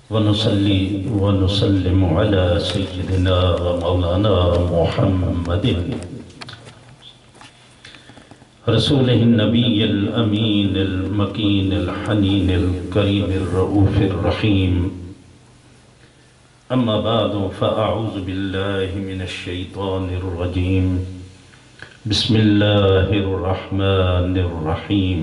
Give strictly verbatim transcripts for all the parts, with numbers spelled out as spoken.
ونصلي ونسلم على سيدنا ومولانا محمد رسوله النبي الأمين المكين الحنين الكريم الرؤوف الرحيم. أما بعد فأعوذ بالله من الشيطان الرجيم. بسم الله الرحمن الرحيم.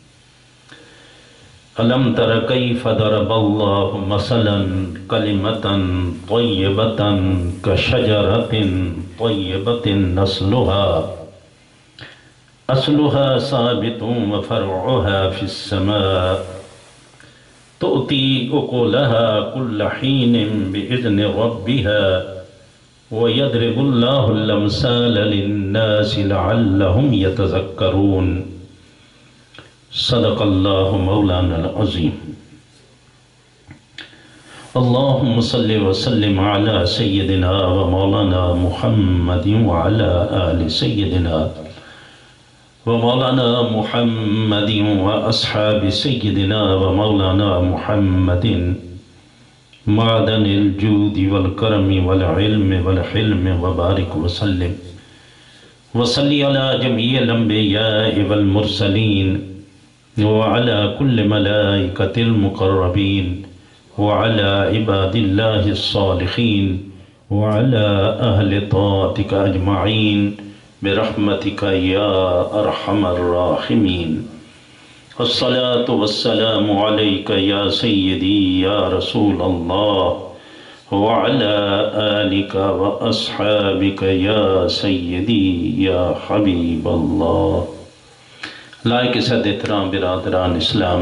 ألم تر كيف ضرب الله مثلا كلمة طيبة كشجرة طيبة أصلها أصلها ثابت وفرعها في السماء تؤتي أكلها كل حين بإذن ربها ويضرب الله الأمثال للناس لعلهم يتذكرون. صدق الله مولانا العظيم. اللهم صل وسلم على سيدنا ومولانا محمد وعلى آل سيدنا ومولانا محمد وأصحاب سيدنا ومولانا محمد معدن الجود والكرم والعلم والحلم وبارك وسلم وصلي على جميع الأنبياء والمرسلين وعلى كل ملائكة المقربين وعلى عباد الله الصالحين وعلى أهل طاعتك أجمعين برحمتك يا أرحم الراحمين. الصلاة والسلام عليك يا سيدي يا رسول الله وعلى آلك وأصحابك يا سيدي يا حبيب الله. لائق صد احترام برادران اسلام،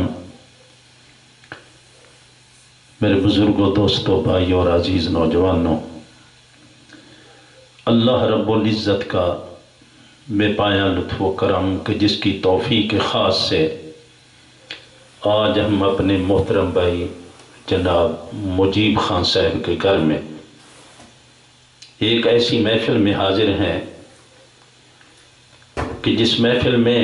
میرے بزرگوں، دوستوں، بھائیوں اور عزیز نوجوانوں، اللہ رب العزت کا بے پایہ لطف و کرم کہ جس کی توفیق خاص سے آج ہم اپنے محترم بھائی جناب مجیب خان صاحب کے گھر میں ایک ایسی محفل میں حاضر ہیں کہ جس محفل میں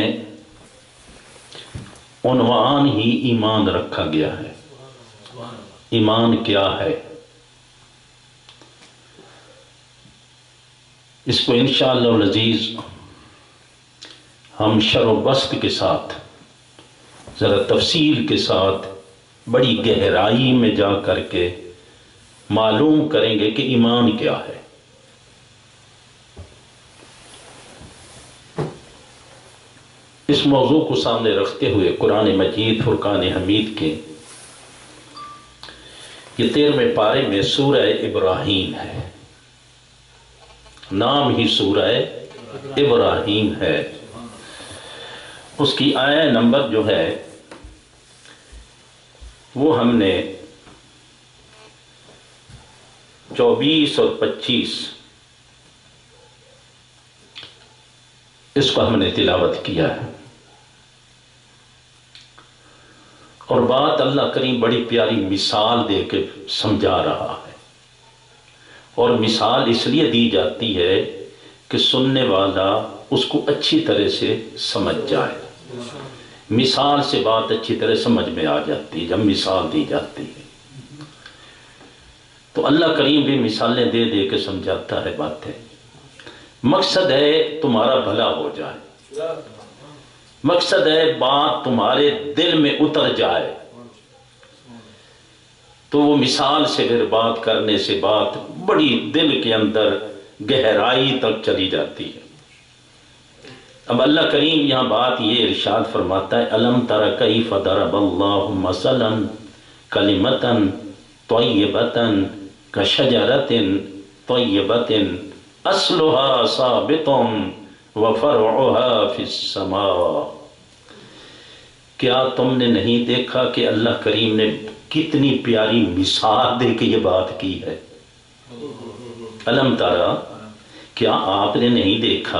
عنوان ہی ایمان رکھا گیا ہے. ایمان کیا ہے؟ اس کو انشاءاللہ العزیز ہم شرح و بسط کے ساتھ، ذرا تفصیل کے ساتھ، بڑی گہرائی میں جا کر کے معلوم کریں گے کہ ایمان کیا ہے. اس موضوع کو سامنے رکھتے ہوئے قرآن مجید فرقان حمید کے یہ تیرہویں پارے میں سورہ ابراہیم ہے. نام ہی سورہ ابراہیم ہے. اس کی آیہ نمبر جو ہے وہ ہم نے چوبیس اور پچیس اس کو ہم نے تلاوت کیا ہے. اور بات اللہ کریم بڑی پیاری مثال دے کے سمجھا رہا ہے. اور مثال اس لیے دی جاتی ہے کہ سننے والا اس کو اچھی طرح سے سمجھ جائے. مثال سے بات اچھی طرح سمجھ میں آ جاتی ہے جب مثال دی جاتی ہے. تو اللہ کریم بھی مثالیں دے دے کے سمجھاتا ہے باتیں. مقصد ہے تمہارا بھلا ہو جائے، مقصد ہے بات تمہارے دل میں اتر جائے. تو وہ مثال سے پھر بات کرنے سے بات بڑی دل کے اندر گہرائی تک چلی جاتی ہے. اب اللہ کریم یہاں بات یہ ارشاد فرماتا ہے الم تر کیف ضرب اللہ مثلا کلمۃ طیبۃ کشجرۃ طیبۃ اصلها ثابت وفرعها فی السماء. کیا تم نے نہیں دیکھا کہ اللہ کریم نے کتنی پیاری مثال دے کے یہ بات کی ہے. الم ترى، کیا آپ نے نہیں دیکھا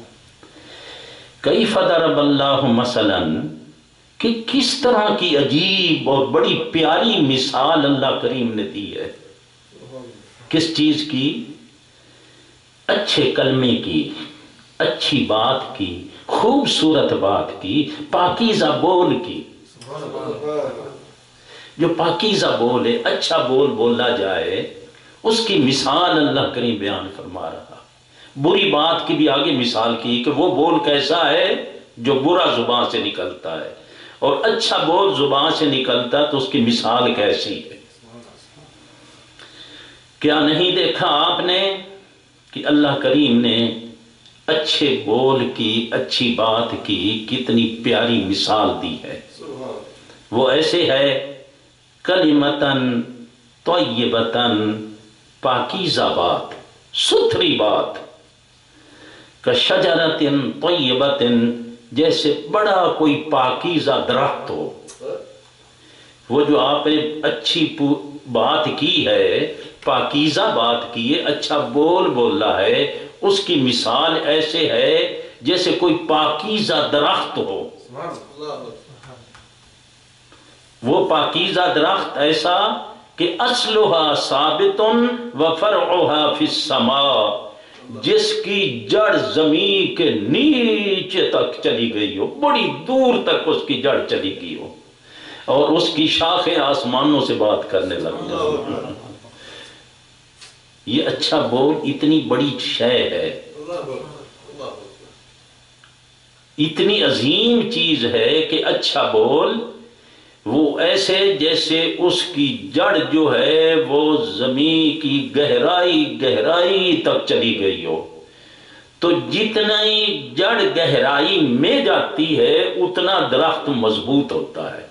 کیف ضرب اللہ مثلا، کہ کس طرح کی عجیب اور بڑی پیاری مثال اللہ کریم نے دی ہے. کس چیز کی؟ اچھے کلمے کی، اچھی بات کی، خوبصورت بات کی، پاکیزہ بول کی. جو پاکیزہ بول ہے، اچھا بول بولا جائے، اس کی مثال اللہ کریم بیان فرما رہا۔ بری بات کی بھی آگے مثال کی کہ وہ بول کیسا ہے جو برا زبان سے نکلتا ہے، اور اچھا بول زبان سے نکلتا تو اس کی مثال کیسی ہے۔ کیا نہیں دیکھا آپ نے کہ اللہ کریم نے اچھے بول کی، اچھی بات کی کتنی پیاری مثال دی ہے۔ وہ ایسے ہے کلمتن طیبتن، پاکیزہ بات، ستھری بات، کشجرۃ طیبۃ، جیسے بڑا کوئی پاکیزہ درخت ہو۔ وہ جو آپ نے اچھی بات کی ہے، پاکیزہ بات کی ہے، اچھا بول بولا ہے، اس کی مثال ایسے ہے جیسے کوئی پاکیزہ درخت ہو۔ وہ پاکیزہ درخت ایسا کہ اصلها ثابت وفرعها فی السماء، جس کی جڑ زمین کے نیچے تک چلی گئی ہو، بڑی دور تک اس کی جڑ چلی گئی ہو، اور اس کی شاخیں آسمانوں سے بات کرنے لگ جائیں۔ یہ اچھا بول اتنی بڑی شے ہے، اتنی عظیم چیز ہے کہ اچھا بول وہ ایسے جیسے اس کی جڑ جو ہے وہ زمین کی گہرائی گہرائی تک چلی گئی ہو، تو جتنا ہی جڑ گہرائی میں جاتی ہے اتنا درخت مضبوط ہوتا ہے۔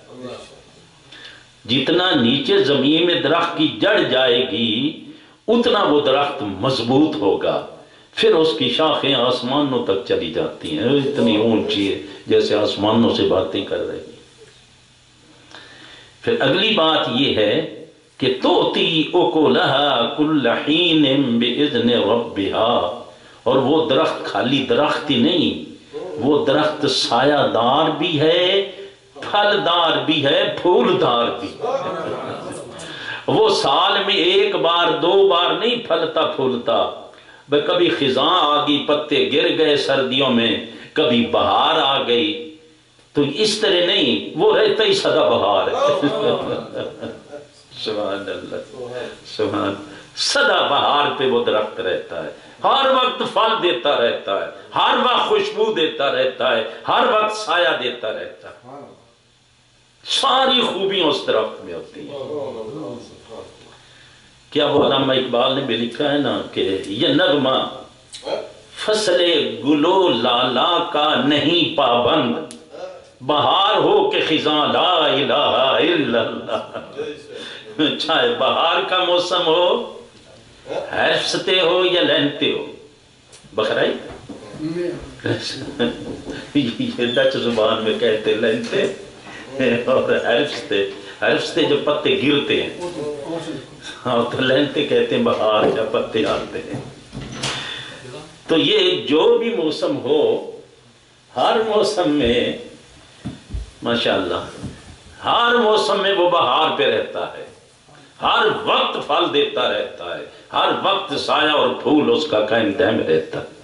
جتنا نیچے زمین میں درخت کی جڑ جائے گی اتنا وہ درخت مضبوط ہوگا، پھر اس کی شاخیں آسمانوں تک چلی جاتی ہیں، اتنی اونچی ہے جیسے آسمانوں سے باتیں کر رہی ہیں۔ پھر اگلی بات یہ ہے کہ توتی اکلھا کل حین باذن ربھا، اور وہ درخت خالی درخت ہی نہیں، وہ درخت سایہ دار بھی ہے، پھل دار بھی ہے، پھول دار بھی ہے۔ وہ سال میں ایک بار دو بار نہیں پھلتا پھولتا، بھئی کبھی خزاں آ گئی، پتے گر گئے سردیوں میں، کبھی بہار آ گئی، تو اس طرح نہیں، وہ رہتا ہی سدا بہار ہے۔ سبحان اللہ، سبحان، سدا بہار پہ وہ درخت رہتا ہے، ہر وقت پھل دیتا رہتا ہے، ہر وقت خوشبو دیتا رہتا ہے، ہر وقت سایہ دیتا رہتا ہے، ساری خوبیاں اس درخت میں ہوتی ہیں۔ کیا وہ علامہ اقبال نے بھی لکھا ہے نا کہ یہ نغمہ فصل گلو لالا کا نہیں پابند، بہار ہو کہ خزاں لا الہ الا اللہ، چاہے بہار کا موسم ہو، حرفتے ہو یا لہنتے ہو، بخرائی یہ ڈچ زبان میں کہتے لہنتے، اور حرفتے، حرفتے جو پتے گرتے ہیں، ہاں تو لہنتے کہتے ہیں بہار جب پتے آتے ہیں۔ تو یہ جو بھی موسم ہو، ہر موسم میں ماشاءاللہ ہر موسم میں وہ بہار پہ رہتا ہے، ہر وقت پھل دیتا رہتا ہے، ہر وقت سایہ اور پھول اس کا قائم دائم رہتا ہے۔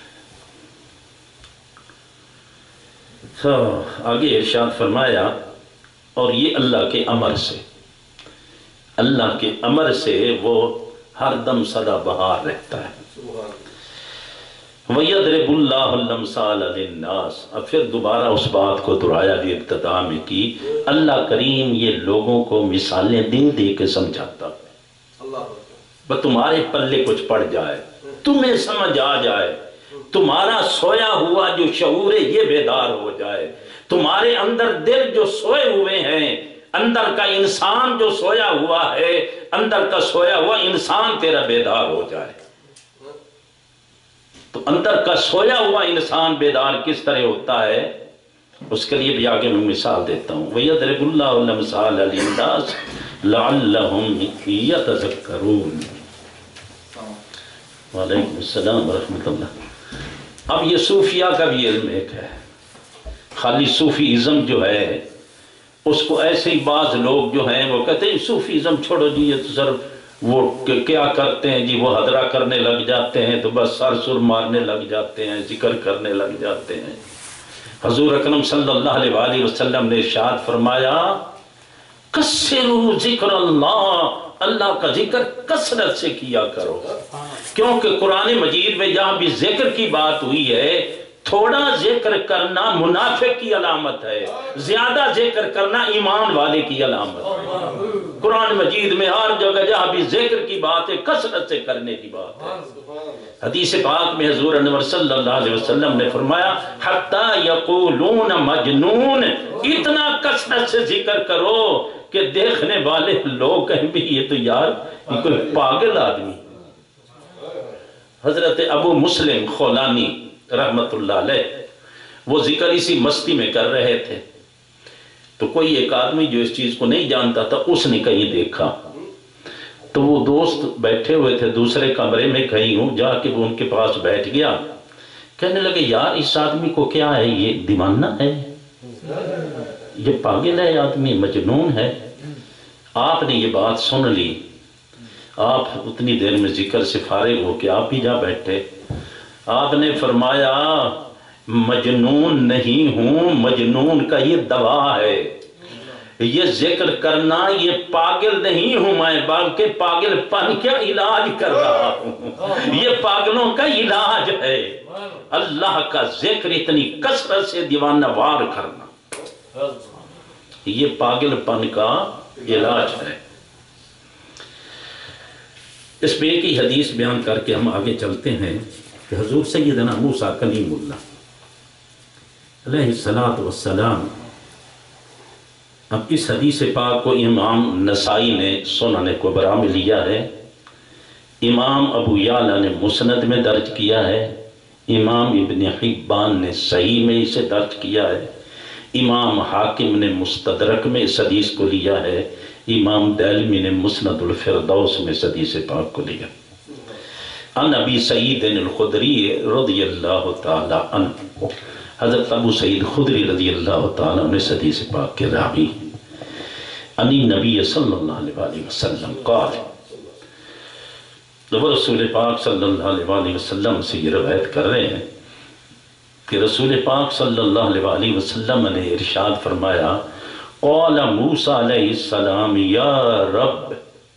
تو آگے ارشاد فرمایا، اور یہ اللہ کے امر سے، اللہ کے امر سے وہ ہر دم سدا بہار رہتا ہے۔ وَيَضْرِبُ اللَّهُ الْأَمْثَالَ لِلنَّاسِ، اب پھر دوبارہ اس بات کو دہرایا جو ابتدا میں کی، اللہ کریم یہ لوگوں کو مثالیں دے دے کے سمجھاتا ہے، بس تمہارے پلے کچھ پڑ جائے، تمہیں سمجھ آ جائے، تمہارا سویا ہوا جو شعور ہے یہ بیدار ہو جائے، تمہارے اندر دل جو سوئے ہوئے ہیں، اندر کا انسان جو سویا ہوا ہے، اندر کا سویا ہوا انسان تیرا بیدار ہو جائے۔ تو اندر کا سویا ہوا انسان بیدار کس طرح ہوتا ہے، اس کے لیے بھی آگے میں مثال دیتا ہوں۔ وَيَضْرِبُ اللَّهُ الْأَمْثَالَ لِلنَّاسِ لَعَلَّهُمْ يَتَذَكَّرُونَ۔ وعلیکم السلام ورحمۃ اللہ۔ اب یہ صوفیہ کا بھی علم ایک ہے، خالی صوفی ازم جو ہے اس کو ایسے ہی بعض لوگ جو ہیں وہ کہتے ہیں صوفی ازم چھوڑو جی، یہ تو سر وہ کیا کرتے ہیں جی، وہ حضرہ کرنے لگ جاتے ہیں تو بس سر سر مارنے لگ جاتے ہیں، ذکر کرنے لگ جاتے ہیں۔ حضور اکرم صلی اللہ علیہ وآلہ وسلم نے ارشاد فرمایا کثروا ذکر اللہ، اللہ کا ذکر کثرت سے کیا کرو، کیونکہ قرآن مجید میں جہاں بھی ذکر کی بات ہوئی ہے، تھوڑا ذکر کرنا منافق کی علامت ہے، زیادہ ذکر کرنا ایمان والے کی علامت ہے۔ قرآن مجید میں ہر جگہ جہاں بھی ذکر کی بات ہے کثرت سے کرنے کی بات ہے۔ حدیث پاک میں حضور انور صلی اللہ علیہ وسلم نے فرمایا حتی یقولون مجنون، اتنا کثرت سے ذکر کرو کہ دیکھنے والے لوگ کہیں بھی یہ تو یار یہ کوئی پاگل آدمی۔ حضرت ابو مسلم خولانی رحمت اللہ علیہ وہ ذکر اسی مستی میں کر رہے تھے، تو کوئی ایک آدمی جو اس چیز کو نہیں جانتا تھا اس نے کہیں دیکھا، تو وہ دوست بیٹھے ہوئے تھے دوسرے کمرے میں، کہیں ہوں جا کے وہ ان کے پاس بیٹھ گیا، کہنے لگے یار اس آدمی کو کیا ہے، یہ دیوانہ ہے، یہ پاگل ہے، آدمی مجنون ہے۔ آپ نے یہ بات سن لی، آپ اتنی دیر میں ذکر سے فارغ ہو کے آپ ہی جا بیٹھے، آپ نے فرمایا مجنون نہیں ہوں، مجنون کا یہ دوا ہے، یہ ذکر کرنا، یہ پاگل نہیں ہوں میں، بلکہ پاگل پن کا علاج کر رہا ہوں، یہ پاگلوں کا علاج ہے، اللہ کا ذکر اتنی کثرت سے دیوانہ وار کرنا، یہ پاگل پن کا علاج ہے۔ اس پہ ایک ہی حدیث بیان کر کے ہم آگے چلتے ہیں کہ حضور سیدنا موسیٰ کلیم اللہ علیہ السلام، اب اس حدیث پاک کو امام نسائی نے سنن کبریٰ میں لیا ہے، امام ابو یعلا نے مسند میں درج کیا ہے، امام ابن حبان نے صحیح میں اسے درج کیا ہے، امام حاکم نے مستدرک میں اس حدیث کو لیا ہے، امام دالمی نے مسند الفردوس میں اس حدیث پاک کو لیا۔ ان ابی سعید الخدری رضی اللہ تعالی عنہ، حضرت ابو سعید خدری رضی اللہ تعالی عنہ اس حدیث پاک کے راوی، انی نبی صلی اللہ علیہ وسلم قال، وہ رسول پاک صلی اللہ علیہ وسلم سے یہ روایت کر رہے ہیں کہ رسول پاک صلی اللہ علیہ وسلم نے ارشاد فرمایا قال موسیٰ علیہ السلام یا رب،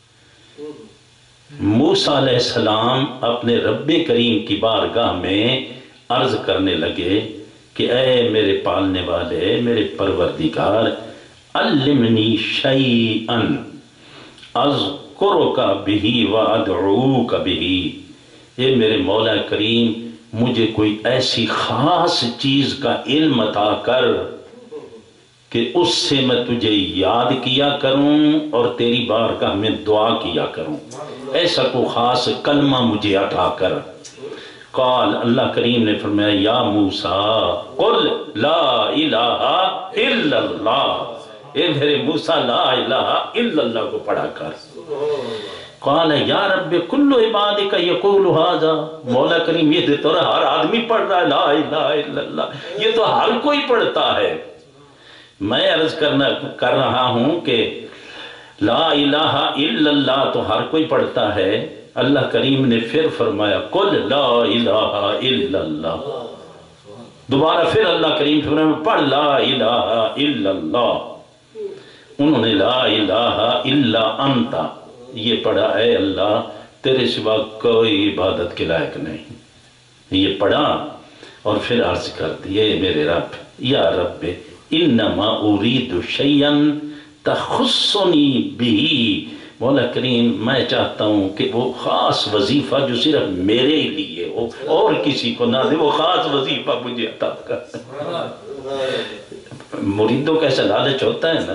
موسیٰ علیہ السلام اپنے رب کریم کی بارگاہ میں عرض کرنے لگے کہ اے میرے پالنے والے، میرے پروردگار، علمنی شیئا اذکرک بہ وادعوک بہ، اے میرے مولا کریم مجھے کوئی ایسی خاص چیز کا علم عطا کر کہ اس سے میں تجھے یاد کیا کروں اور تیری بارگاہ میں دعا کیا کروں، ایسا کو خاص کلمہ مجھے عطا کر۔ قال، اللہ کریم نے فرمایا یا موسیٰ قل لا الہ الا اللہ، اے میرے موسیٰ لا الہ الا اللہ کو پڑھا کر۔ قال یا رب کل عبادک یقول ھذا، مولا کریم یہ تو ہر آدمی پڑھ رہا ہے لا الہ الا اللہ، یہ تو ہر کوئی پڑھتا ہے، میں عرض کرنا کر رہا ہوں کہ لا الہ الا اللہ تو ہر کوئی پڑھتا ہے۔ اللہ کریم نے پھر فرمایا قل لا الہ الا اللہ، دوبارہ پھر اللہ کریم فرمایا پڑھ لا الہ الا اللہ، انہوں نے لا الہ الا انت یہ پڑھا اے اللہ تیرے سوا کوئی عبادت کے لائق نہیں، یہ پڑھا اور پھر عرض کر دیے میرے رب یا رب انما ارید شیئا تخصنی بہ، مولا کریم میں چاہتا ہوں کہ وہ خاص وظیفہ جو صرف میرے لیے ہو اور کسی کو نہ دے، وہ خاص وظیفہ مجھے عطا کر۔ مریدوں کا ایسا لالچ ہوتا ہے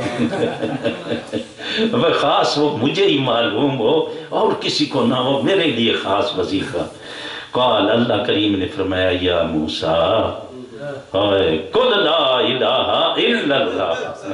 نا، وہ خاص وہ مجھے ہی معلوم ہو اور کسی کو نہ ہو، میرے لیے خاص وظیفہ۔ قال، اللہ کریم نے فرمایا یا موسیٰ قل لا الہ الا اللہ،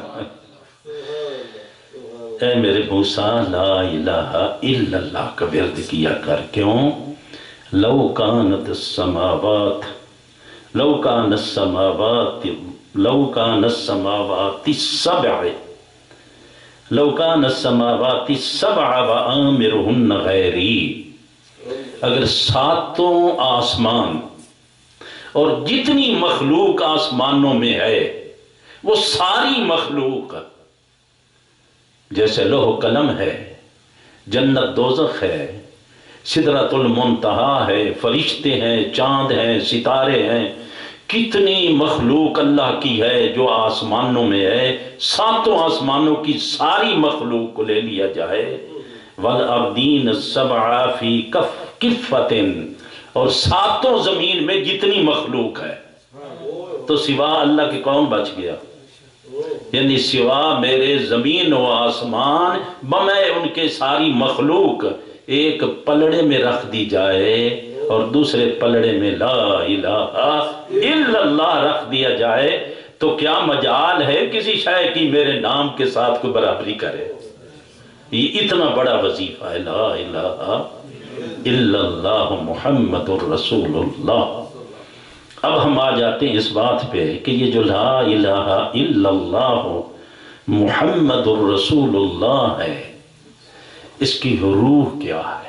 اے میرے موسیٰ لا الہ الا اللہ کا ورد کیا کر، کیوں؟ لو کانت السماوات لو کان السماوات لو کان السماوات السبع لو کان السماوات السبع وآمرہن غیری، اگر ساتوں آسمان اور جتنی مخلوق آسمانوں میں ہے وہ ساری مخلوق جیسے لوح قلم ہے، جنت دوزخ ہے، سدرۃ المنتہا ہے، فرشتے ہیں، چاند ہیں، ستارے ہیں، کتنی مخلوق اللہ کی ہے جو آسمانوں میں ہے۔ ساتوں آسمانوں کی ساری مخلوق کو لے لیا جائے، والارضین السبع فی کف کفۃ، اور ساتوں زمین میں جتنی مخلوق ہے، تو سوا اللہ کے کون بچ گیا؟ یعنی سوا میرے زمین و آسمان بمیں ان کے ساری مخلوق ایک پلڑے میں رکھ دی جائے اور دوسرے پلڑے میں لا الہ الا اللہ رکھ دیا جائے، تو کیا مجال ہے کسی شے کی میرے نام کے ساتھ کوئی برابری کرے؟ یہ اتنا بڑا وظیفہ ہے، لا الہ الا اللہ محمد الرسول اللہ۔ اب ہم آ جاتے ہیں اس بات پہ کہ یہ جو لا الہ الا اللہ محمد الرسول اللہ ہے، اس کی روح کیا ہے؟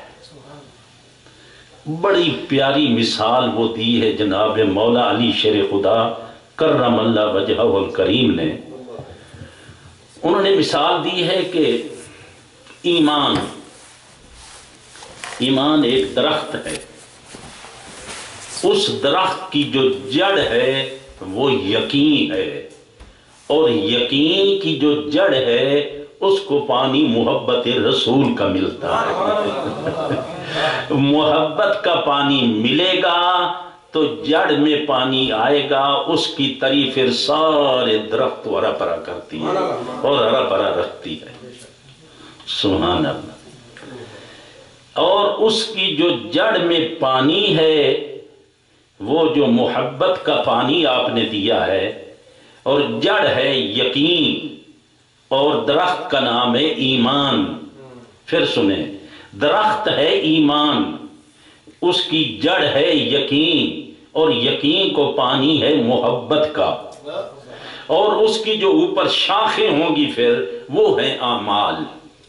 بڑی پیاری مثال وہ دی ہے جناب مولا علی شیر خدا کرم اللہ وجہہ الکریم نے۔ انہوں نے مثال دی ہے کہ ایمان ایمان ایک درخت ہے، اس درخت کی جو جڑ ہے وہ یقین ہے، اور یقین کی جو جڑ ہے اس کو پانی محبت رسول کا ملتا ہے۔ محبت کا پانی ملے گا تو جڑ میں پانی آئے گا، اس کی تری پھر سارے درخت ہرا بھرا کرتی ہے اور ہرا بھرا رکھتی ہے۔ سبحان اللہ۔ اور اس کی جو جڑ میں پانی ہے وہ جو محبت کا پانی آپ نے دیا ہے، اور جڑ ہے یقین، اور درخت کا نام ہے ایمان۔ پھر سنیں، درخت ہے ایمان، اس کی جڑ ہے یقین، اور یقین کو پانی ہے محبت کا، اور اس کی جو اوپر شاخیں ہوں گی پھر وہ ہیں اعمال،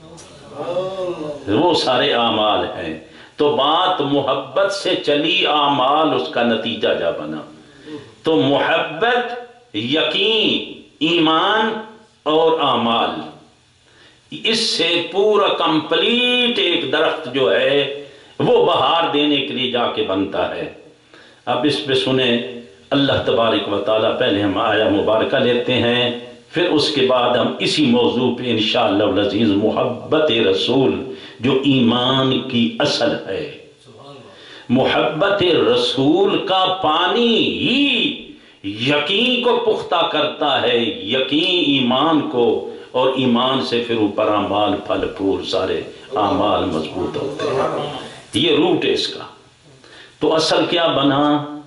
وہ سارے اعمال ہیں۔ تو بات محبت سے چلی، اعمال اس کا نتیجہ جا بنا۔ تو محبت، یقین، ایمان اور اعمال، اس سے پورا کمپلیٹ ایک درخت جو ہے وہ بہار دینے کے لیے جا کے بنتا ہے۔ اب اس پہ سنیں، اللہ تبارک و تعالیٰ، پہلے ہم آیا مبارکہ لیتے ہیں، پھر اس کے بعد ہم اسی موضوع پہ انشاءاللہ العزیز محبت رسول جو ایمان کی اصل ہے، محبت رسول کا پانی ہی یقین کو پختہ کرتا ہے، یقین ایمان کو، اور ایمان سے پھر اوپر اعمال پھل پھول سارے اعمال مضبوط ہوتے ہیں۔ یہ روٹ ہے اس کا۔ تو اصل کیا بنا؟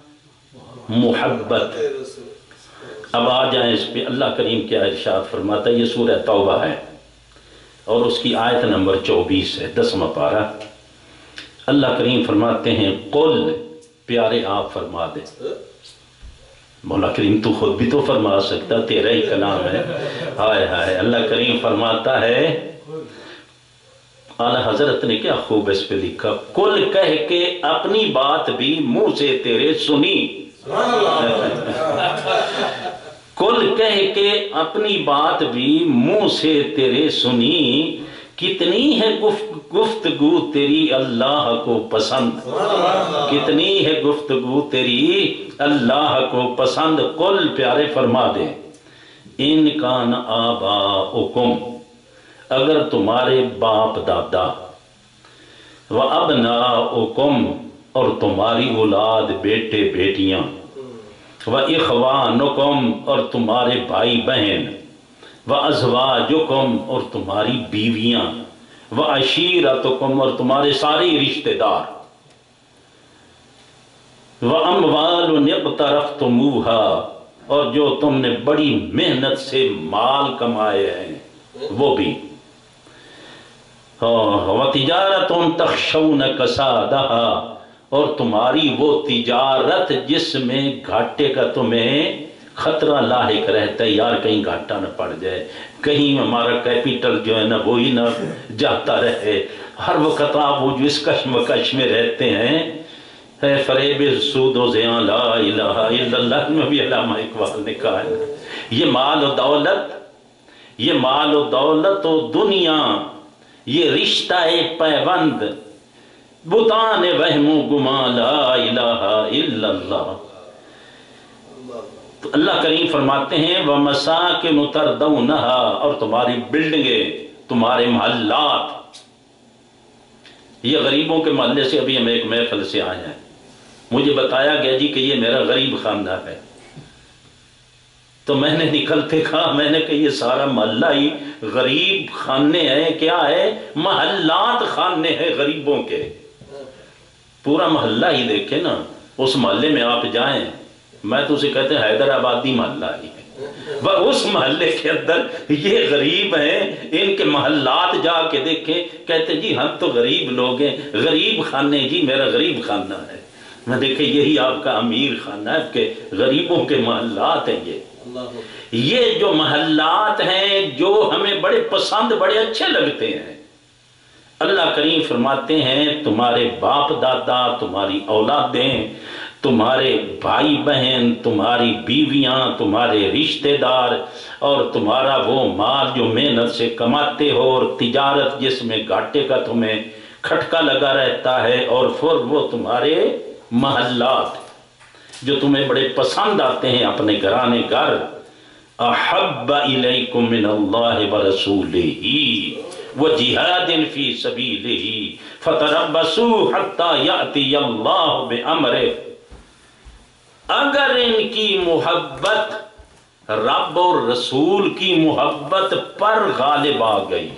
محبت۔ اب آ جائیں اس پہ، اللہ کریم کیا ارشاد فرماتا ہے، یہ سورہ توبہ ہے اور اس کی آیت نمبر چوبیس ہے، دسواں پارہ۔ اللہ کریم فرماتے ہیں، قل، پیارے آپ فرما دے۔ مولا کریم تو خود بھی تو فرما سکتا، تیرا ہی کلام ہے۔ ہائے ہائے، اللہ کریم فرماتا ہے، اعلیٰ حضرت نے کیا خوب اس پہ لکھا، قل کہہ کے اپنی بات بھی منہ سے تیرے سنی، قل کہہ کے اپنی بات بھی منہ سے تیرے سنی، کتنی ہے گفتگو تیری اللہ کو پسند، کتنی ہے گفتگو تیری اللہ کو پسند۔ قل، پیارے فرما دے، ان کان آباؤکم، اگر تمہارے باپ دادا، و ابناؤکم، اور تمہاری اولاد بیٹے بیٹیاں، و اخوانکم، اور تمہارے بھائی بہن، و ازواجکم، اور تمہاری بیویاں، و عشیرتکم، اور تمہارے سارے رشتہ دار، و اموال اقترفتموہا، اور جو تم نے بڑی محنت سے مال کمائے ہیں وہ بھی، و تجارت تخشون کسادہا، اور تمہاری وہ تجارت جس میں گھاٹے کا تمہیں خطرہ لاحق رہتا ہے، یار کہیں گھاٹا نہ پڑ جائے، کہیں ہمارا کیپیٹل جو ہے نا وہی نہ جاتا رہے، ہر وقت آپ وہ جو اس کشمکش میں رہتے ہیں، ہے فریب سود و زیاں لا الہ الا اللہ میں بھی علامہ اقبال نے کہا ہے، یہ مال و دولت یہ مال و دولت و دنیا، یہ رشتہ پیوند، بتان وہم و گمان لا الہ الا اللہ۔ تو اللہ کریم فرماتے ہیں وَمَسَاكِنُ تَرْضَوْنَهَا، اور تمہاری بلڈنگیں، تمہارے محلات۔ یہ غریبوں کے محلے سے ابھی ہم ایک محفل سے آئے ہیں، مجھے بتایا گیا جی کہ یہ میرا غریب خاندان ہے، تو میں نے نکلتے کہا، میں نے کہا یہ سارا محلہ ہی غریب خانے ہیں، کیا ہے، محلات خانے ہیں غریبوں کے، پورا محلہ ہی دیکھیں نا، اس محلے میں آپ جائیں، میں تو اسے کہتے ہیں حیدرآبادی محلہ ہی ہے، اس محلے کے اندر یہ غریب ہیں، ان کے محلات جا کے دیکھیں، کہتے جی ہم تو غریب لوگ ہیں، غریب خانے، جی میرا غریب خانہ ہے۔ میں دیکھیں یہی آپ کا امیر خانہ ہے کہ غریبوں کے محلات ہیں۔ یہ یہ جو محلات ہیں جو ہمیں بڑے پسند، بڑے اچھے لگتے ہیں، اللہ کریم فرماتے ہیں تمہارے باپ دادا، تمہاری اولادیں، تمہارے بھائی بہن، تمہاری بیویاں، تمہارے رشتہ دار، اور تمہارا وہ مال جو محنت سے کماتے ہو، اور تجارت جس میں گھاٹے کا تمہیں کھٹکا لگا رہتا ہے، اور پھر وہ تمہارے محلات جو تمہیں بڑے پسند آتے ہیں، اپنے گھرانے گھر، احب الیکم من اللہ ورسولہ وجہاد فی سبیلہ فتربصوا حتی یأتی اللہ بامرہ۔ اگر ان کی محبت رب اور رسول کی محبت پر غالب آ گئی،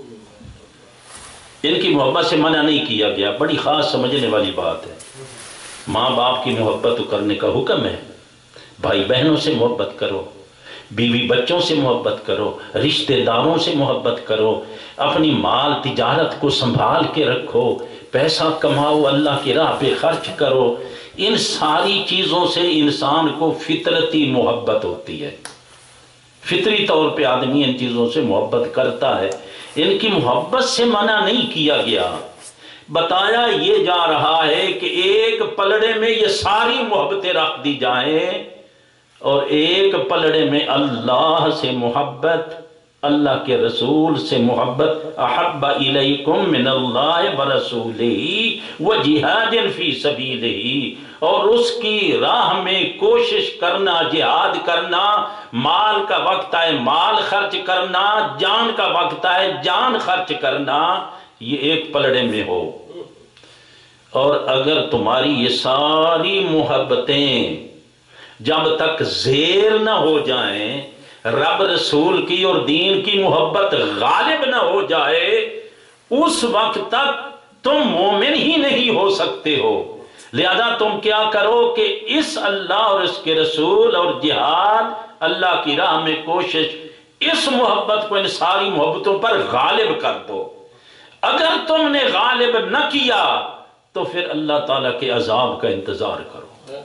ان کی محبت سے منع نہیں کیا گیا، بڑی خاص سمجھنے والی بات ہے۔ ماں باپ کی محبت کرنے کا حکم ہے، بھائی بہنوں سے محبت کرو، بیوی بچوں سے محبت کرو، رشتہ داروں سے محبت کرو، اپنی مال تجارت کو سنبھال کے رکھو، پیسہ کماؤ، اللہ کی راہ پہ خرچ کرو۔ ان ساری چیزوں سے انسان کو فطرتی محبت ہوتی ہے، فطری طور پہ آدمی ان چیزوں سے محبت کرتا ہے، ان کی محبت سے منع نہیں کیا گیا۔ بتایا یہ جا رہا ہے کہ ایک پلڑے میں یہ ساری محبتیں رکھ دی جائیں، اور ایک پلڑے میں اللہ سے محبت، اللہ کے رسول سے محبت، احب الیکم من اللہ ورسولہ وجہاد فی سبیلہ، اور اس کی راہ میں کوشش کرنا، جہاد کرنا، مال کا وقت ہے مال خرچ کرنا، جان کا وقت ہے جان خرچ کرنا، یہ ایک پلڑے میں ہو۔ اور اگر تمہاری یہ ساری محبتیں جب تک زیر نہ ہو جائیں، رب رسول کی اور دین کی محبت غالب نہ ہو جائے، اس وقت تک تم مومن ہی نہیں ہو سکتے ہو۔ لہذا تم کیا کرو کہ اس اللہ اور اس کے رسول اور جہاد، اللہ کی راہ میں کوشش، اس محبت کو ان ساری محبتوں پر غالب کر دو۔ اگر تم نے غالب نہ کیا تو پھر اللہ تعالیٰ کے عذاب کا انتظار کرو۔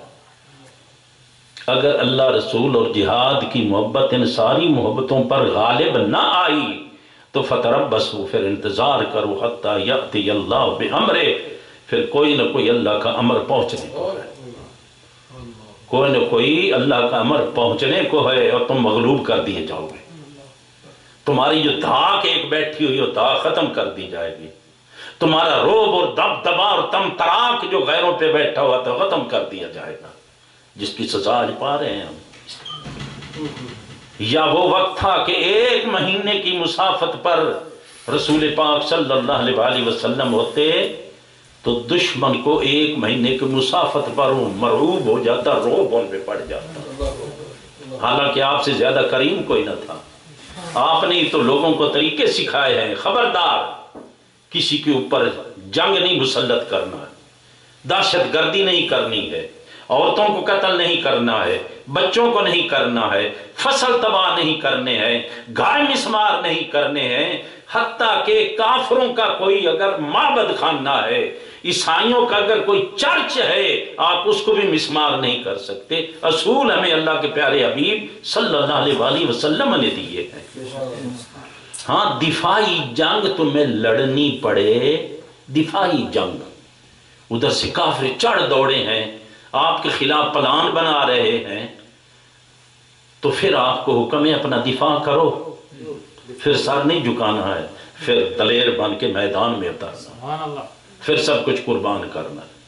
اگر اللہ رسول اور جہاد کی محبت ان ساری محبتوں پر غالب نہ آئی تو فتربصوا، پھر انتظار کرو، حتی یأتی اللہ بامرہ، پھر کوئی نہ کوئی اللہ کا امر پہنچنے کو ہے، کوئی نہ کوئی اللہ کا امر پہنچنے کو ہے، اور تم مغلوب کر دیے جاؤ گے۔ تمہاری جو دھاک ایک بیٹھی ہوئی ہو دھاک ختم کر دی جائے گی، تمہارا روب اور دبدبا اور تم تراک جو غیروں پہ بیٹھا ہوا تھا ختم کر دیا جائے گا، جس کی سزا آج پا رہے ہیں ہم۔ یا وہ وقت تھا کہ ایک مہینے کی مسافت پر رسول پاک صلی اللہ علیہ وسلم ہوتے تو دشمن کو ایک مہینے کی مسافت پر مرعوب ہو جاتا، روب ان پہ پڑ جاتا، حالانکہ آپ سے زیادہ کریم کوئی نہ تھا۔ آپ نے تو لوگوں کو طریقے سکھائے ہیں، خبردار کسی کے اوپر جنگ نہیں مسلط کرنا ہے، دہشت گردی نہیں کرنی ہے، عورتوں کو قتل نہیں کرنا ہے، بچوں کو نہیں کرنا ہے، فصل تباہ نہیں کرنے ہیں، گھر مسمار نہیں کرنے ہیں، حتیٰ کہ کافروں کا کوئی اگر معبد خانہ ہے، عیسائیوں کا اگر کوئی چرچ ہے، آپ اس کو بھی مسمار نہیں کر سکتے۔ اصول ہمیں اللہ کے پیارے حبیب صلی اللہ علیہ وآلہ وسلم نے دیے ہیں۔ ہاں دفاعی جنگ تمہیں لڑنی پڑے، دفاعی جنگ، ادھر سے کافر چڑھ دوڑے ہیں، آپ کے خلاف پلان بنا رہے ہیں، تو پھر آپ کو حکم ہے اپنا دفاع کرو۔ پھر سر نہیں جھکانا ہے، پھر دلیر بن کے میدان میں اترنا، پھر سب کچھ قربان کرنا ہے۔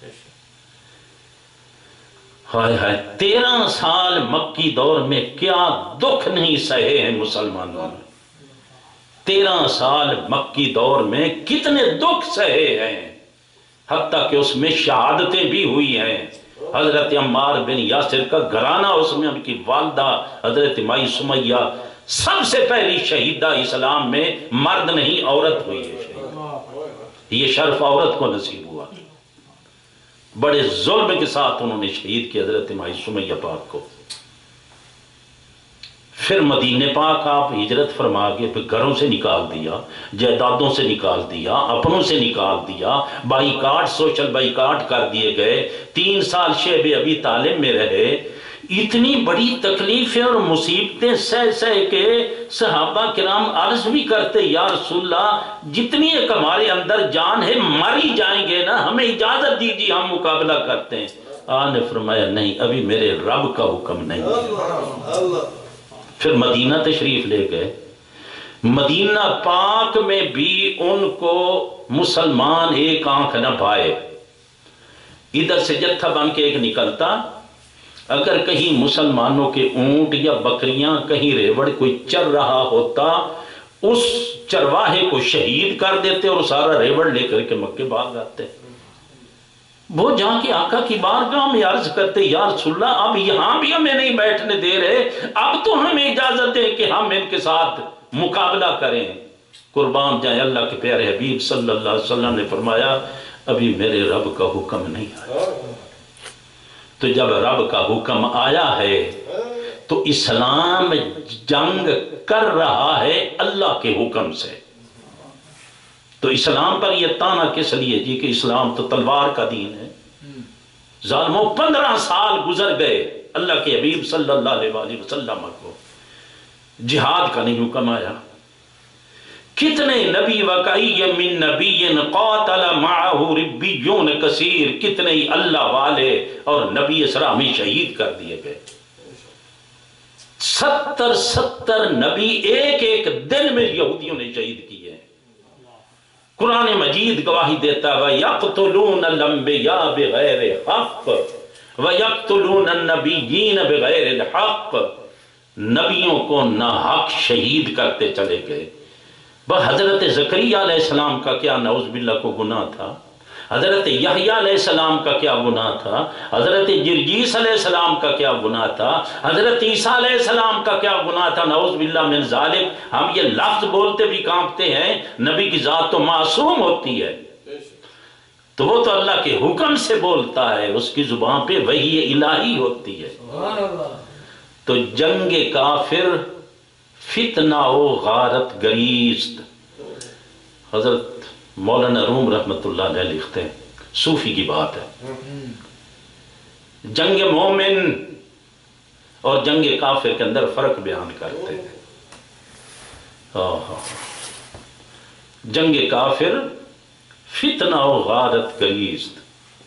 ہائے ہائے، تیرہ سال مکی دور میں کیا دکھ نہیں سہے ہیں مسلمانوں نے، تیرہ سال مکی دور میں کتنے دکھ سہے ہیں، حتیٰ کہ اس میں شہادتیں بھی ہوئی ہیں۔ حضرت عمار بن یاسر کا گھرانہ، اس میں ان کی والدہ حضرت مائی سمیہ سب سے پہلی شہیدہ اسلام میں، مرد نہیں عورت ہوئی ہے شہید، یہ شرف عورت کو نصیب ہوا، بڑے ظلم کے ساتھ انہوں نے شہید کیا حضرت مائی سمیہ پاک کو۔ پھر مدینہ پاک آپ ہجرت فرما کے پھر گھروں سے نکال دیا، جائیدادوں سے نکال دیا، اپنوں سے نکال دیا، بائیکاٹ سوشل بائیکاٹ کر دیے گئے، تین سال شیب ابی طالب میں رہے، اتنی بڑی تکلیفیں اور مصیبتیں سہ سہ کے صحابہ کرام عرض بھی کرتے، یا رسول اللہ جتنی ایک ہمارے اندر جان ہے مر ہی جائیں گے نا، ہمیں اجازت دیجیے ہم مقابلہ کرتے ہیں۔ آقا نے فرمایا نہیں، ابھی میرے رب کا حکم نہیں ہے۔ پھر مدینہ تشریف لے گئے، مدینہ پاک میں بھی ان کو مسلمان ایک آنکھ نہ پائے، ادھر سے جتھا بن کے ایک نکلتا، اگر کہیں مسلمانوں کے اونٹ یا بکریاں کہیں ریوڑ کوئی چر رہا ہوتا، اس چرواہے کو شہید کر دیتے اور سارا ریوڑ لے کر کے مکے بھاگ آتے۔ وہ جہاں کی آقا کی بارگاہ میں عرض کرتے، یا رسول اللہ اب یہاں بھی ہمیں نہیں بیٹھنے دے رہے، اب تو ہمیں اجازت ہے کہ ہم ان کے ساتھ مقابلہ کریں۔ قربان جائیں اللہ کے پیارے حبیب صلی اللہ علیہ وسلم نے فرمایا ابھی میرے رب کا حکم نہیں آیا۔ تو جب رب کا حکم آیا ہے تو اسلام جنگ کر رہا ہے اللہ کے حکم سے۔ تو اسلام پر یہ تانا کس لیے جی کہ اسلام تو تلوار کا دین ہے؟ ظالموں پندرہ سال گزر گئے، اللہ کے حبیب صلی اللہ علیہ وآلہ وسلم کو جہاد کا نہیں حکم آیا۔ کتنے نبی وَكَأَيٍّ مِّن نَبِيٍّ قَاتَلَ مَعَهُ رِبِّيُّونَ کثیر، کتنے ہی اللہ والے اور نبی اسرا میں شہید کر دیے گئے۔ ستر ستر نبی ایک ایک دن میں یہودیوں نے شہید کیے ہیں۔ قرآن مجید گواہی دیتا ہے وَيَقْتُلُونَ الْأَنْبِيَاءَ بِغَيْرِ حَقٍّ وَيَقْتُلُونَ النَّبِيِّينَ بِغَيْرِ الْحَقِّ، نبیوں کو ناحق شہید کرتے چلے گئے۔ بس حضرت زکریہ علیہ السلام کا کیا نعوذ باللہ کو گناہ تھا، حضرت یحییٰ علیہ السلام کا کیا گناہ تھا، حضرت جرجیس علیہ السلام کا کیا گناہ تھا، حضرت عیسیٰ علیہ السلام کا کیا گناہ تھا، نعوذ باللہ من ذالک۔ ہم یہ لفظ بولتے بھی کانپتے ہیں، نبی کی ذات تو معصوم ہوتی ہے، تو وہ تو اللہ کے حکم سے بولتا ہے، اس کی زبان پہ وحی الہی ہوتی ہے۔ تو جنگ کافر فتنہ و غارت گریست، حضرت مولانا روم رحمت اللہ علیہ لکھتے ہیں، صوفی کی بات ہے، جنگ مومن اور جنگ کافر کے اندر فرق بیان کرتے ہیں۔ جنگ کافر فتنہ و غارت گریست،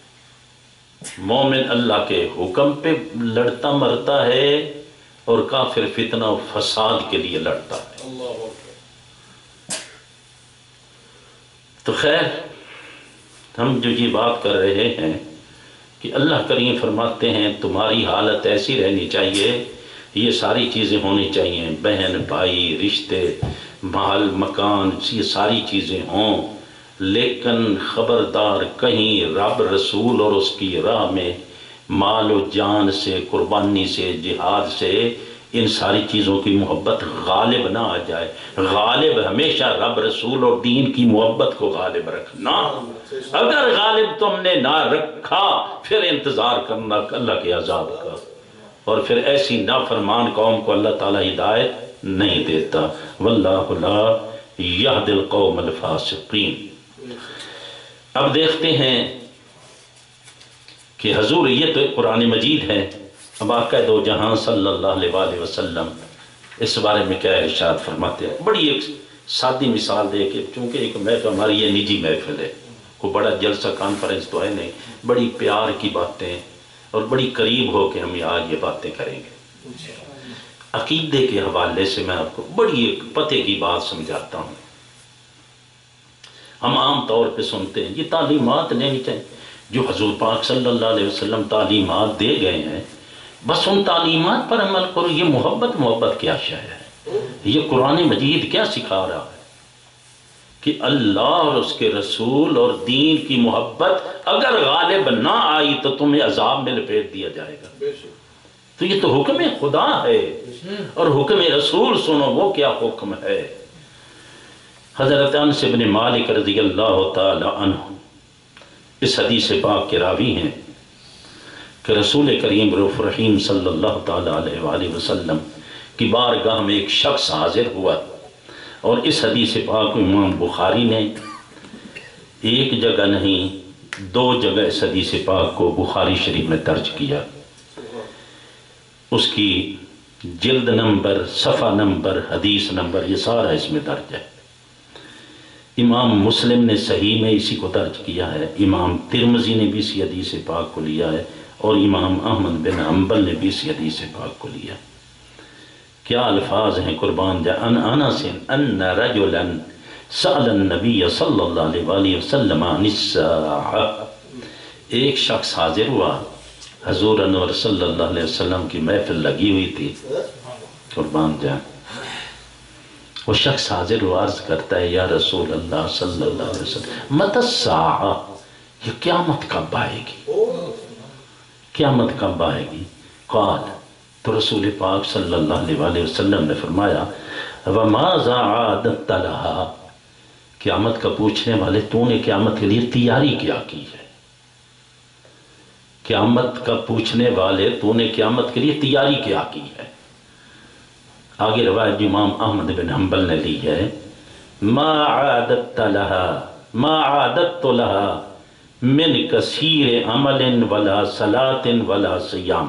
مومن اللہ کے حکم پہ لڑتا مرتا ہے اور کافر فتنہ و فساد کے لیے لڑتا ہے۔ تو خیر ہم جو یہ بات کر رہے ہیں کہ اللہ کریم فرماتے ہیں تمہاری حالت ایسی رہنی چاہیے، یہ ساری چیزیں ہونی چاہیے، بہن بھائی رشتے مال مکان یہ ساری چیزیں ہوں، لیکن خبردار کہیں رب رسول اور اس کی راہ میں مال و جان سے قربانی سے جہاد سے ان ساری چیزوں کی محبت غالب نہ آ جائے۔ غالب ہمیشہ رب رسول اور دین کی محبت کو غالب رکھنا، اگر غالب تم نے نہ رکھا پھر انتظار کرنا اللہ کے عذاب کا، اور پھر ایسی نافرمان قوم کو اللہ تعالی ہدایت نہیں دیتا۔ واللہ لا یہدی القوم الفاسقین۔ اب دیکھتے ہیں کہ حضور یہ تو قرآن مجید ہے، اب آقا دو جہاں صلی اللہ علیہ وآلہ وسلم اس بارے میں کیا ارشاد فرماتے ہیں۔ بڑی ایک سادی مثال دے کے، چونکہ ایک محفل ہماری یہ نجی محفل ہے، کوئی بڑا جلسہ کانفرنس تو ہے نہیں، بڑی پیار کی باتیں اور بڑی قریب ہو کے ہم آج یہ باتیں کریں گے۔ عقیدے کے حوالے سے میں آپ کو بڑی ایک پتے کی بات سمجھاتا ہوں. ہم عام طور پہ سنتے ہیں یہ تعلیمات لینی چاہیے جو حضور پاک صلی اللہ علیہ وسلم تعلیمات دے گئے ہیں، بس ان تعلیمات پر عمل کرو. یہ محبت محبت کیا شے ہے؟ یہ قرآن مجید کیا سکھا رہا ہے کہ اللہ اور اس کے رسول اور دین کی محبت اگر غالب نہ آئی تو تمہیں عذاب میں لپیٹ دیا جائے گا. تو یہ تو حکم خدا ہے، اور حکم رسول سنو وہ کیا حکم ہے. حضرت انس بن مالک رضی اللہ تعالی عنہ اس حدیث پاک کے راوی ہیں کہ رسول کریم رؤوف رحیم صلی اللہ تعالی علیہ وآلہ وسلم کی بارگاہ میں ایک شخص حاضر ہوا، اور اس حدیث پاک امام بخاری نے ایک جگہ نہیں دو جگہ اس حدیث پاک کو بخاری شریف میں درج کیا. اس کی جلد نمبر، صفحہ نمبر، حدیث نمبر یہ سارا اس میں درج ہے. امام مسلم نے صحیح میں اسی کو درج کیا ہے، امام ترمذی نے بھی اسی حدیث پاک کو لیا ہے، اور امام احمد بن حنبل نے بھی اسی حدیث پاک کو لیا. کیا الفاظ ہیں قربان جا. ان انس ان رجلا سأل النبی صلی اللہ علیہ وآلہ وسلم عن الساعہ. ایک شخص حاضر ہوا، حضور انور صلی اللہ علیہ وسلم کی محفل لگی ہوئی تھی قربان جا. وہ شخص حاضر ہوا، عرض کرتا ہے یا رسول اللہ صلی اللہ علیہ وسلم متی الساعہ، یہ قیامت کب آئے گی؟ قیامت کب آئے گی؟ قال، تو رسول پاک صلی اللہ علیہ وآلہ وسلم نے فرمایا وَمَاذَا عَادَتَّ لَهَا، قیامت کا پوچھنے والے تو نے قیامت کے لیے تیاری کیا کی ہے؟ قیامت کا پوچھنے والے تو نے قیامت کے لیے تیاری کیا کی ہے؟ آگے روایت امام احمد بن حنبل نے لی ہے ما عادت لها ما عادت لها من کثیر عمل ولا صلاة ولا صیام.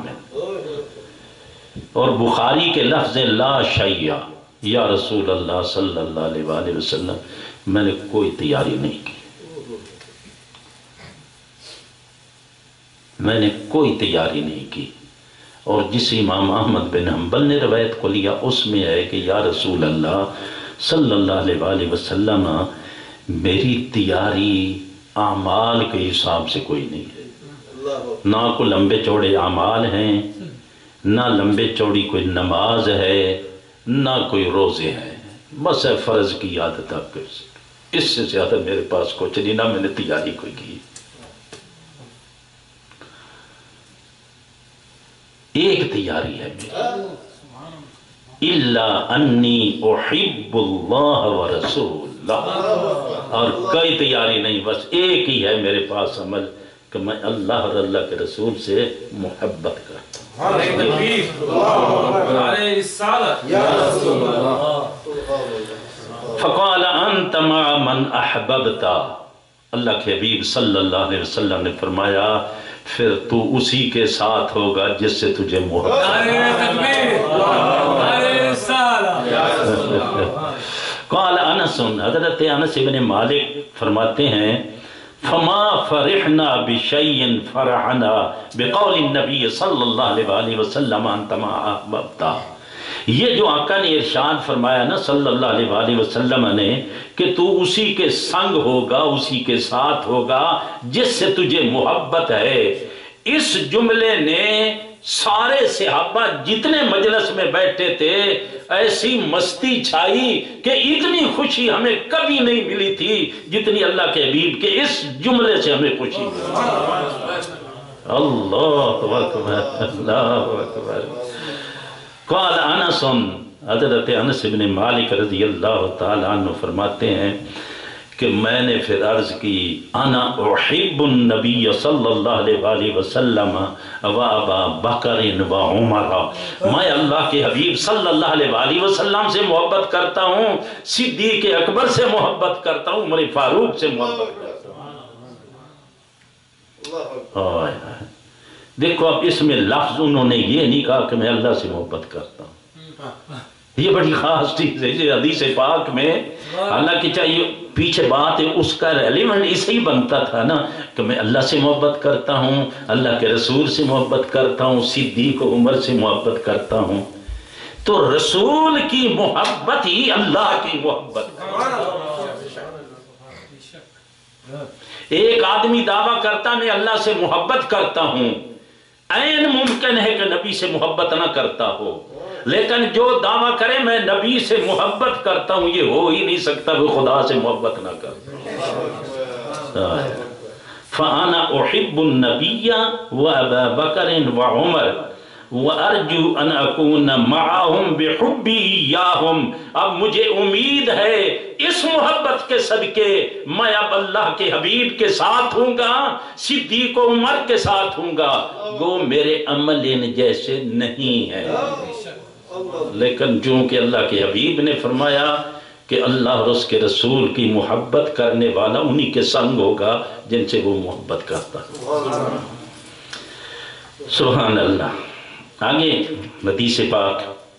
اور بخاری کے لفظ لا شیء، یا رسول اللہ صلی اللہ علیہ وآلہ وسلم میں نے کوئی تیاری نہیں کی، میں نے کوئی تیاری نہیں کی. اور جس امام احمد بن حنبل نے روایت کو لیا اس میں ہے کہ یا رسول اللہ صلی اللہ علیہ وآلہ وسلم میری تیاری اعمال کے حساب سے کوئی نہیں ہے، نہ کوئی لمبے چوڑے اعمال ہیں، نہ لمبے چوڑی کوئی نماز ہے، نہ کوئی روزے ہیں، بس ہے فرض کی عادت آپ کے، اس سے زیادہ میرے پاس کچھ نہیں، نہ میں نے تیاری کوئی کی. ایک تیاری ہے میری الا انی احب اللہ ورسول، اور کوئی تیاری نہیں، بس ایک ہی ہے میرے پاس عمل کہ میں اللہ اور اللہ کے رسول سے محبت کرتا ہوں. فقال انت مع من احببت، اللہ کے حبیب صلی اللہ علیہ وسلم نے فرمایا پھر تو اسی کے ساتھ ہوگا جس سے تجھے محبت ہے. قال انس، حضرت انس بن مالک فرماتے ہیں فما فرحنا بشیء فرحنا بقول النبی صلی اللہ علیہ وآلہ وسلم انت ما احببت. یہ جو آقا نے ارشاد فرمایا نا صلی اللہ علیہ وآلہ وسلم نے کہ تو اسی کے سنگ ہوگا، اسی کے ساتھ ہوگا جس سے تجھے محبت ہے، اس جملے نے سارے صحابہ جتنے مجلس میں بیٹھے تھے ایسی مستی چھائی کہ اتنی خوشی ہمیں کبھی نہیں ملی تھی جتنی اللہ کے حبیب کے اس جملے سے ہمیں خوشی ملی. اللہ اکبر، اللہ اکبر. قال انس، حضرت انس بن مالک رضی اللہ تعالیٰ عنہ فرماتے ہیں کہ میں نے پھر عرض کی انا احب النبی صلی اللہ علیہ وآلہ وسلم و ابا بکر و عمر، میں اللہ کے حبیب صلی اللہ علیہ وآلہ وسلم سے محبت کرتا ہوں، صدیق اکبر سے محبت کرتا ہوں، عمر فاروق سے محبت کرتا ہوں. دیکھو اب اس میں لفظ انہوں نے یہ نہیں کہا کہ میں اللہ سے محبت کرتا ہوں، یہ بڑی خاص چیز ہے. یہ حدیث پاک میں حالانکہ چاہیے پیچھے بات ہے اس کا ریلیونٹ اسے ہی بنتا تھا نا کہ میں اللہ سے محبت کرتا ہوں، اللہ کے رسول سے محبت کرتا ہوں، صدیق و عمر سے محبت کرتا ہوں. تو رسول کی محبت ہی اللہ کی محبت ہے۔ ایک آدمی دعویٰ کرتا میں اللہ سے محبت کرتا ہوں، عین ممکن ہے کہ نبی سے محبت نہ کرتا ہو، لیکن جو دعویٰ کرے میں نبی سے محبت کرتا ہوں، یہ ہو ہی نہیں سکتا وہ خدا سے محبت نہ کرتا۔ فَأَنَا أُحِبُّ النَّبِيَّ وَأَبَا بَكْرٍ وَعُمَرٍ وَأَرْجُو أَنْ أَكُونَ مَعَهُمْ بِحُبِّي إِيَّاهُمْ۔ اب مجھے امید ہے اس محبت کے صدقے میں اب اللہ کے حبیب کے ساتھ ہوں گا، صدیق و عمر کے ساتھ ہوں گا، وہ میرے عمل ان جیسے نہیں ہے، لیکن چونکہ اللہ کے حبیب نے فرمایا کہ اللہ اور اس کے رسول کی محبت کرنے والا انہی کے سنگ ہوگا جن سے وہ محبت کرتا ہے۔ سبحان اللہ۔ آگے حدیث پاک،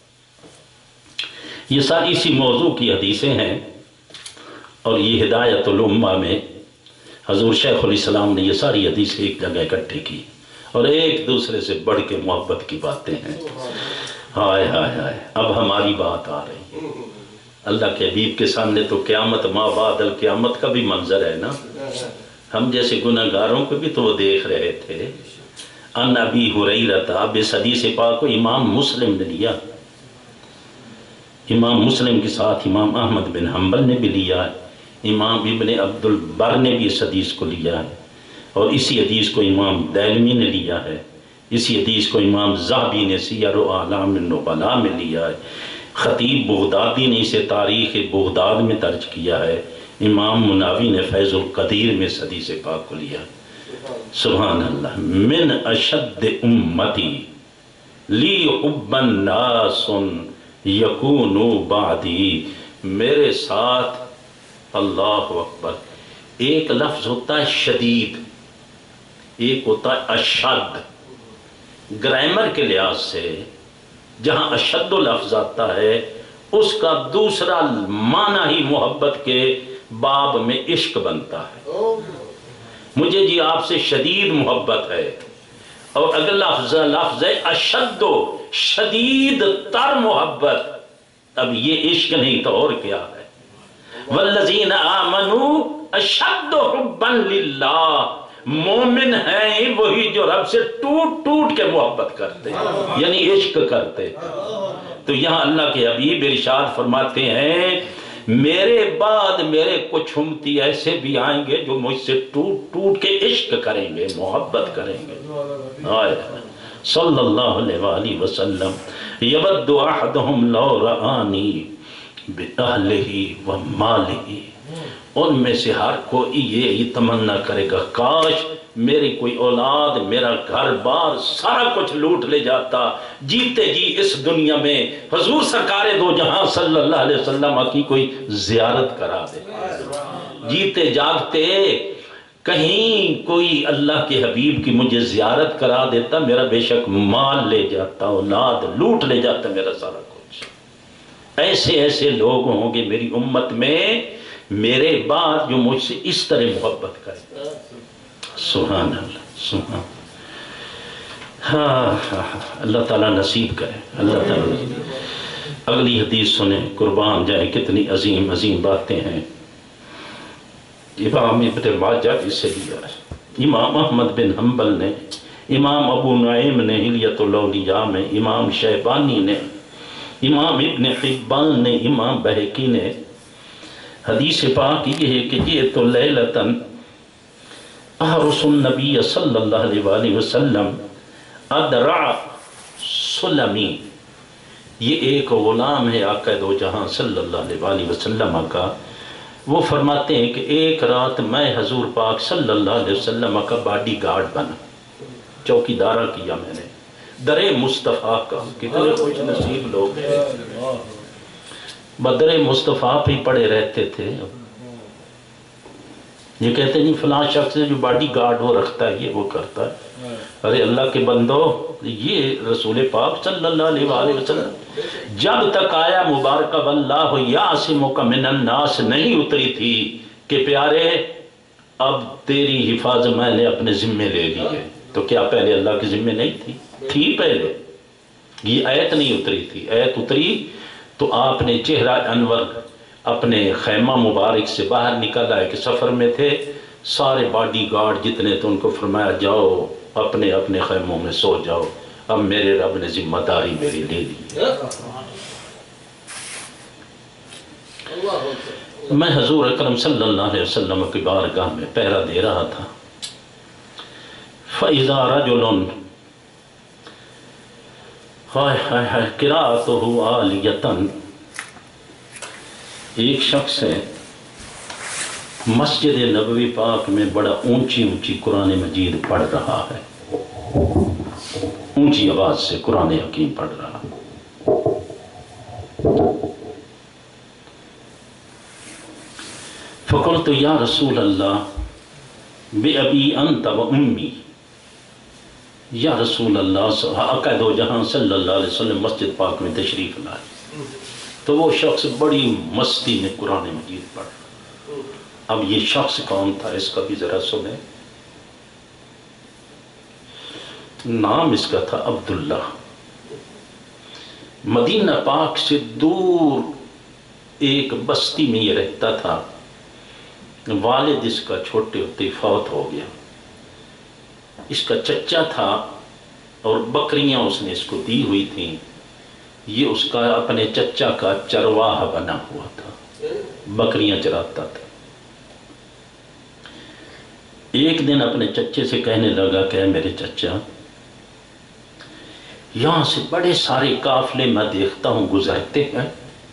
یہ ساری اسی موضوع کی حدیثیں ہیں، اور یہ ہدایت الامہ میں حضور شیخ الاسلام نے یہ ساری حدیثیں ایک جگہ اکٹھی کی، اور ایک دوسرے سے بڑھ کے محبت کی باتیں ہیں۔ ہائے ہائے ہائے، اب ہماری بات آ رہی ہے۔ اللہ کے حبیب کے سامنے تو قیامت ما بعد القیامت کا بھی منظر ہے نا، ہم جیسے گناہگاروں کو بھی تو وہ دیکھ رہے تھے۔ ان ابی ہریرہ، اب اس حدیث پاک کو امام مسلم نے لیا، امام مسلم کے ساتھ امام احمد بن حنبل نے بھی لیا ہے، امام ابن عبد البر نے بھی اس حدیث کو لیا ہے، اور اسی حدیث کو امام دارمی نے لیا ہے، اسی حدیث کو امام ذہبی نے سیر و اعلام النبلاء میں لیا ہے، خطیب بغدادی نے اسے تاریخ بغداد میں درج کیا ہے، امام مناوی نے فیض القدیر میں اس حدیث پاک کو لیا ہے۔ سبحان اللہ۔ من اشد امتی لی حب الناس یکونو بعدی، میرے ساتھ، اللہ اکبر، ایک لفظ ہوتا ہے شدید، ایک ہوتا ہے اشد۔ گرامر کے لحاظ سے جہاں اشد لفظ آتا ہے اس کا دوسرا معنی ہی محبت کے باب میں عشق بنتا ہے۔ مجھے جی آپ سے شدید محبت ہے، اور اگر لفظ لفظ ہے اشد، شدید تر محبت، اب یہ عشق نہیں تو اور کیا ہے۔ والذین آمنوا اشد حبا للہ، مومن ہیں وہی جو رب سے ٹوٹ ٹوٹ کے محبت کرتے ہیں، یعنی عشق کرتے ہیں۔ تو یہاں اللہ کے حبیب ارشاد فرماتے ہیں میرے بعد میرے کچھ امتی ایسے بھی آئیں گے جو مجھ سے ٹوٹ ٹوٹ کے عشق کریں گے، محبت کریں گے۔ آئے صلی اللہ علیہ وآلہ وسلم، یود احدہم لو رآنی بأہلہ ومالہ، ان میں سے ہر کوئی یہ تمنا کرے گا کاش میری کوئی اولاد، میرا گھر بار سارا کچھ لوٹ لے جاتا، جیتے جی اس دنیا میں حضور سرکار دو جہاں صلی اللہ علیہ وسلم کی کوئی زیارت کرا دے، جیتے جاگتے کہیں کوئی اللہ کے حبیب کی مجھے زیارت کرا دیتا، میرا بے شک مال لے جاتا، اولاد لوٹ لے جاتا، میرا سارا کچھ۔ ایسے ایسے لوگ ہوں گے میری امت میں میرے بعد جو مجھ سے اس طرح محبت کرے۔ سبحان اللہ، سبحان ہاں، اللہ تعالیٰ نصیب کرے، اللہ تعالیٰ نصیب۔ اگلی حدیث سنیں، قربان جائیں، کتنی عظیم عظیم باتیں ہیں۔ امام ابن ماجہ اسے لیا ہے، امام احمد بن حنبل نے، امام ابو نعیم نے حلیۃ الاولیاء میں، امام شیبانی نے، امام ابن حبان نے، امام بہقی نے۔ حدیث پاک یہ ہے کہ جئت لیلۃً احرس النبی صلی اللہ علیہ وآلہ وسلم ادرع سلمی، یہ ایک غلام ہے آقا دو جہاں صلی اللہ علیہ وآلہ وسلم کا، وہ فرماتے ہیں کہ ایک رات میں حضور پاک صلی اللہ علیہ وسلم کا باڈی گارڈ بنا، چوکی دارہ کیا میں نے در مصطفیٰ کا۔ کتنے خوش نصیب لوگ ہیں، بدر مصطفیٰ پہ پڑے رہتے تھے۔ یہ کہتے نہیں فلاں شخص جو باڈی گارڈ وہ رکھتا ہے یہ وہ کرتا ہے، ارے اللہ کے بندو، یہ رسول پاک صلی اللہ علیہ وآلہ وسلم جب تک آیا مبارکہ واللہ یعصمک من الناس نہیں اتری تھی کہ پیارے اب تیری حفاظت میں نے اپنے ذمے لے لی ہے، تو کیا پہلے اللہ کے ذمے نہیں تھی؟ تھی پہلے، یہ آیت نہیں اتری تھی، آیت اتری تو آپ نے چہرہ انور اپنے خیمہ مبارک سے باہر نکلا ہے کہ سفر میں تھے، سارے باڈی گارڈ جتنے تو ان کو فرمایا جاؤ اپنے اپنے خیموں میں سو جاؤ، اب میرے رب نے ذمہ داری میری لے لی۔ میں حضور اکرم صلی اللہ علیہ وسلم کی بارگاہ میں پہرا دے رہا تھا، فَإِذَا رَجُلٌ ہائے ہائے ہائے قِرَأَتُهُ عَالِيَةً، ایک شخص ہے مسجد نبوی پاک میں بڑا اونچی اونچی قرآن مجید پڑھ رہا ہے، اونچی آواز سے قرآن حکیم پڑھ رہا ہے۔ فقلت یا رسول اللہ بِأَبِي أَنْتَ وَأُمِّي، یا رسول اللہ، عقائد و جہاں صلی اللہ علیہ وسلم مسجد پاک میں تشریف لائے تو وہ شخص بڑی مستی میں قرآن مجید پڑھ رہا۔ اب یہ شخص کون تھا اس کا بھی ذرا سنیں، نام اس کا تھا عبداللہ، مدینہ پاک سے دور ایک بستی میں یہ رہتا تھا، والد اس کا چھوٹے ہوتے فوت ہو گیا، اس کا چچا تھا اور بکریاں اس نے اس کو دی ہوئی تھیں، یہ اس کا اپنے چچا کا چرواہ بنا ہوا تھا، بکریاں چراتا تھا۔ ایک دن اپنے چچے سے کہنے لگا کہ اے میرے چچا، یہاں سے بڑے سارے قافلے میں دیکھتا ہوں گزرتے ہیں،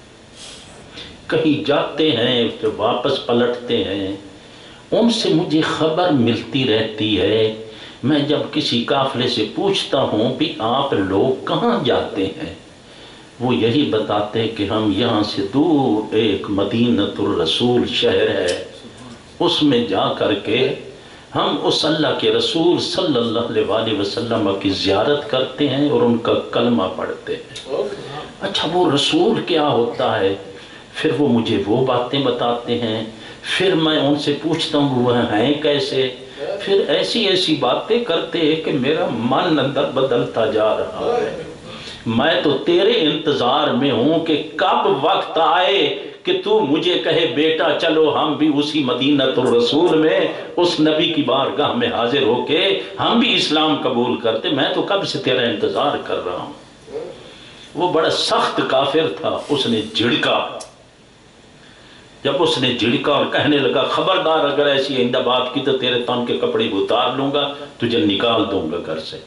کہیں جاتے ہیں پھر واپس پلٹتے ہیں، ان سے مجھے خبر ملتی رہتی ہے، میں جب کسی قافلے سے پوچھتا ہوں بھی آپ لوگ کہاں جاتے ہیں، وہ یہی بتاتے کہ ہم یہاں سے دور ایک مدینۃ الرسول شہر ہے، اس میں جا کر کے ہم اس اللہ کے رسول صلی اللہ علیہ وسلم کی زیارت کرتے ہیں اور ان کا کلمہ پڑھتے ہیں۔ اچھا وہ رسول کیا ہوتا ہے؟ پھر وہ مجھے وہ باتیں بتاتے ہیں، پھر میں ان سے پوچھتا ہوں وہ ہیں کیسے، پھر ایسی ایسی باتیں کرتے ہیں کہ میرا من اندر بدلتا جا رہا ہے۔ میں تو تیرے انتظار میں ہوں کہ کب وقت آئے کہ تو مجھے کہے بیٹا چلو ہم بھی اسی مدینۃ الرسول میں اس نبی کی بارگاہ میں حاضر ہو کے ہم بھی اسلام قبول کرتے، میں تو کب سے تیرا انتظار کر رہا ہوں۔ وہ بڑا سخت کافر تھا، اس نے جھڑکا، جب اس نے جھڑکا اور کہنے لگا خبردار اگر ایسی آئندہ بات کی تو تیرے تن کے کپڑے بھی اتار لوں گا، تجھے نکال دوں گا گھر سے۔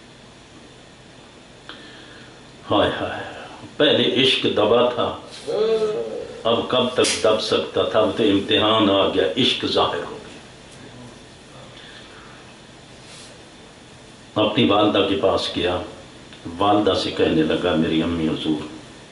ہائے ہائے، پہلے عشق دبا تھا، اب کب تک دب سکتا تھا، اب تو امتحان آ گیا، عشق ظاہر ہو گیا۔ اپنی والدہ کے پاس گیا، والدہ سے کہنے لگا میری امی حضور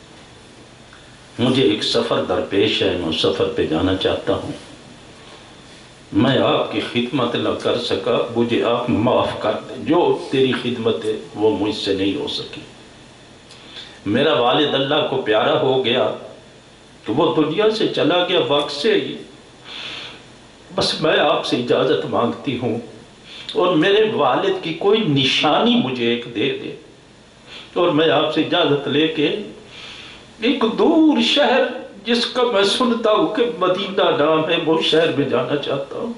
مجھے ایک سفر درپیش ہے، میں سفر پہ جانا چاہتا ہوں، میں آپ کی خدمت نہ کر سکا، مجھے آپ معاف کر دیں، جو تیری خدمت ہے وہ مجھ سے نہیں ہو سکی، میرا والد اللہ کو پیارا ہو گیا تو وہ دنیا سے چلا گیا وقت سے ہی، بس میں آپ سے اجازت مانگتی ہوں اور میرے والد کی کوئی نشانی مجھے ایک دے دے اور میں آپ سے اجازت لے کے ایک دور شہر جس کا میں سنتا ہوں کہ مدینہ نام ہے وہ شہر میں جانا چاہتا ہوں۔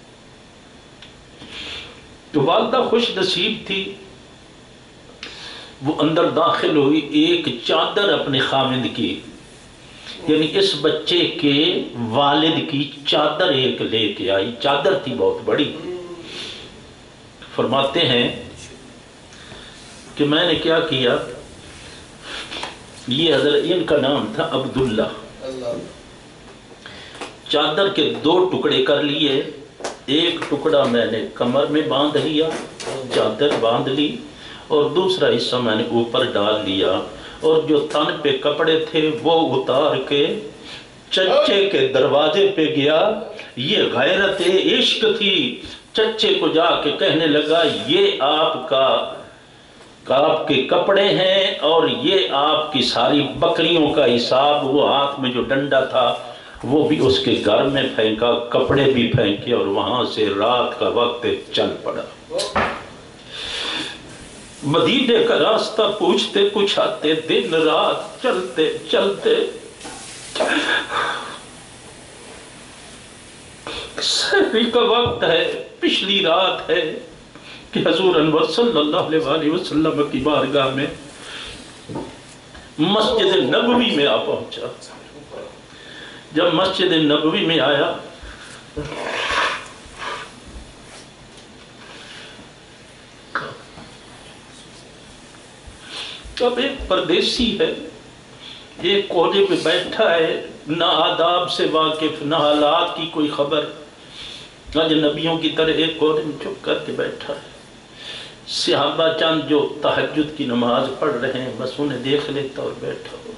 تو والدہ خوش نصیب تھی، وہ اندر داخل ہوئی، ایک چادر اپنے خامند کی، یعنی اس بچے کے والد کی چادر ایک لے کے آئی، چادر تھی بہت بڑی۔ فرماتے ہیں کہ میں نے کیا کیا، یہ حضرت ان کا نام تھا عبداللہ، چادر کے دو ٹکڑے کر لیے، ایک ٹکڑا میں نے کمر میں باندھ لیا، چادر باندھ لی، اور دوسرا حصہ میں نے اوپر ڈال لیا، اور جو تن پہ کپڑے تھے وہ اتار کے چچے کے دروازے پہ گیا، یہ غیرت عشق تھی، چچے کو جا کے کہنے لگا یہ آپ کا آپ کے کپڑے ہیں اور یہ آپ کی ساری بکریوں کا حساب، وہ ہاتھ میں جو ڈنڈا تھا وہ بھی اس کے گھر میں پھینکا، کپڑے بھی پھینکے اور وہاں سے رات کا وقت چل پڑا۔ مدینے کا راستہ پوچھتے کچھ آتے، دن رات چلتے چلتے سحری کا وقت ہے، پچھلی رات ہے کہ حضور انور صلی اللہ علیہ وآلہ وسلم کی بارگاہ میں مسجد نبوی میں آ پہنچا۔ جب مسجد نبوی میں آیا اب ایک پردیسی ہے، ایک کونے پہ بیٹھا ہے، نہ آداب سے واقف، نہ حالات کی کوئی خبر، اجنبیوں کی طرح ایک کونے میں چپ کر کے بیٹھا ہے۔ صحابہ چند جو تہجد کی نماز پڑھ رہے ہیں بس انہیں دیکھ لیتا اور بیٹھا ہو۔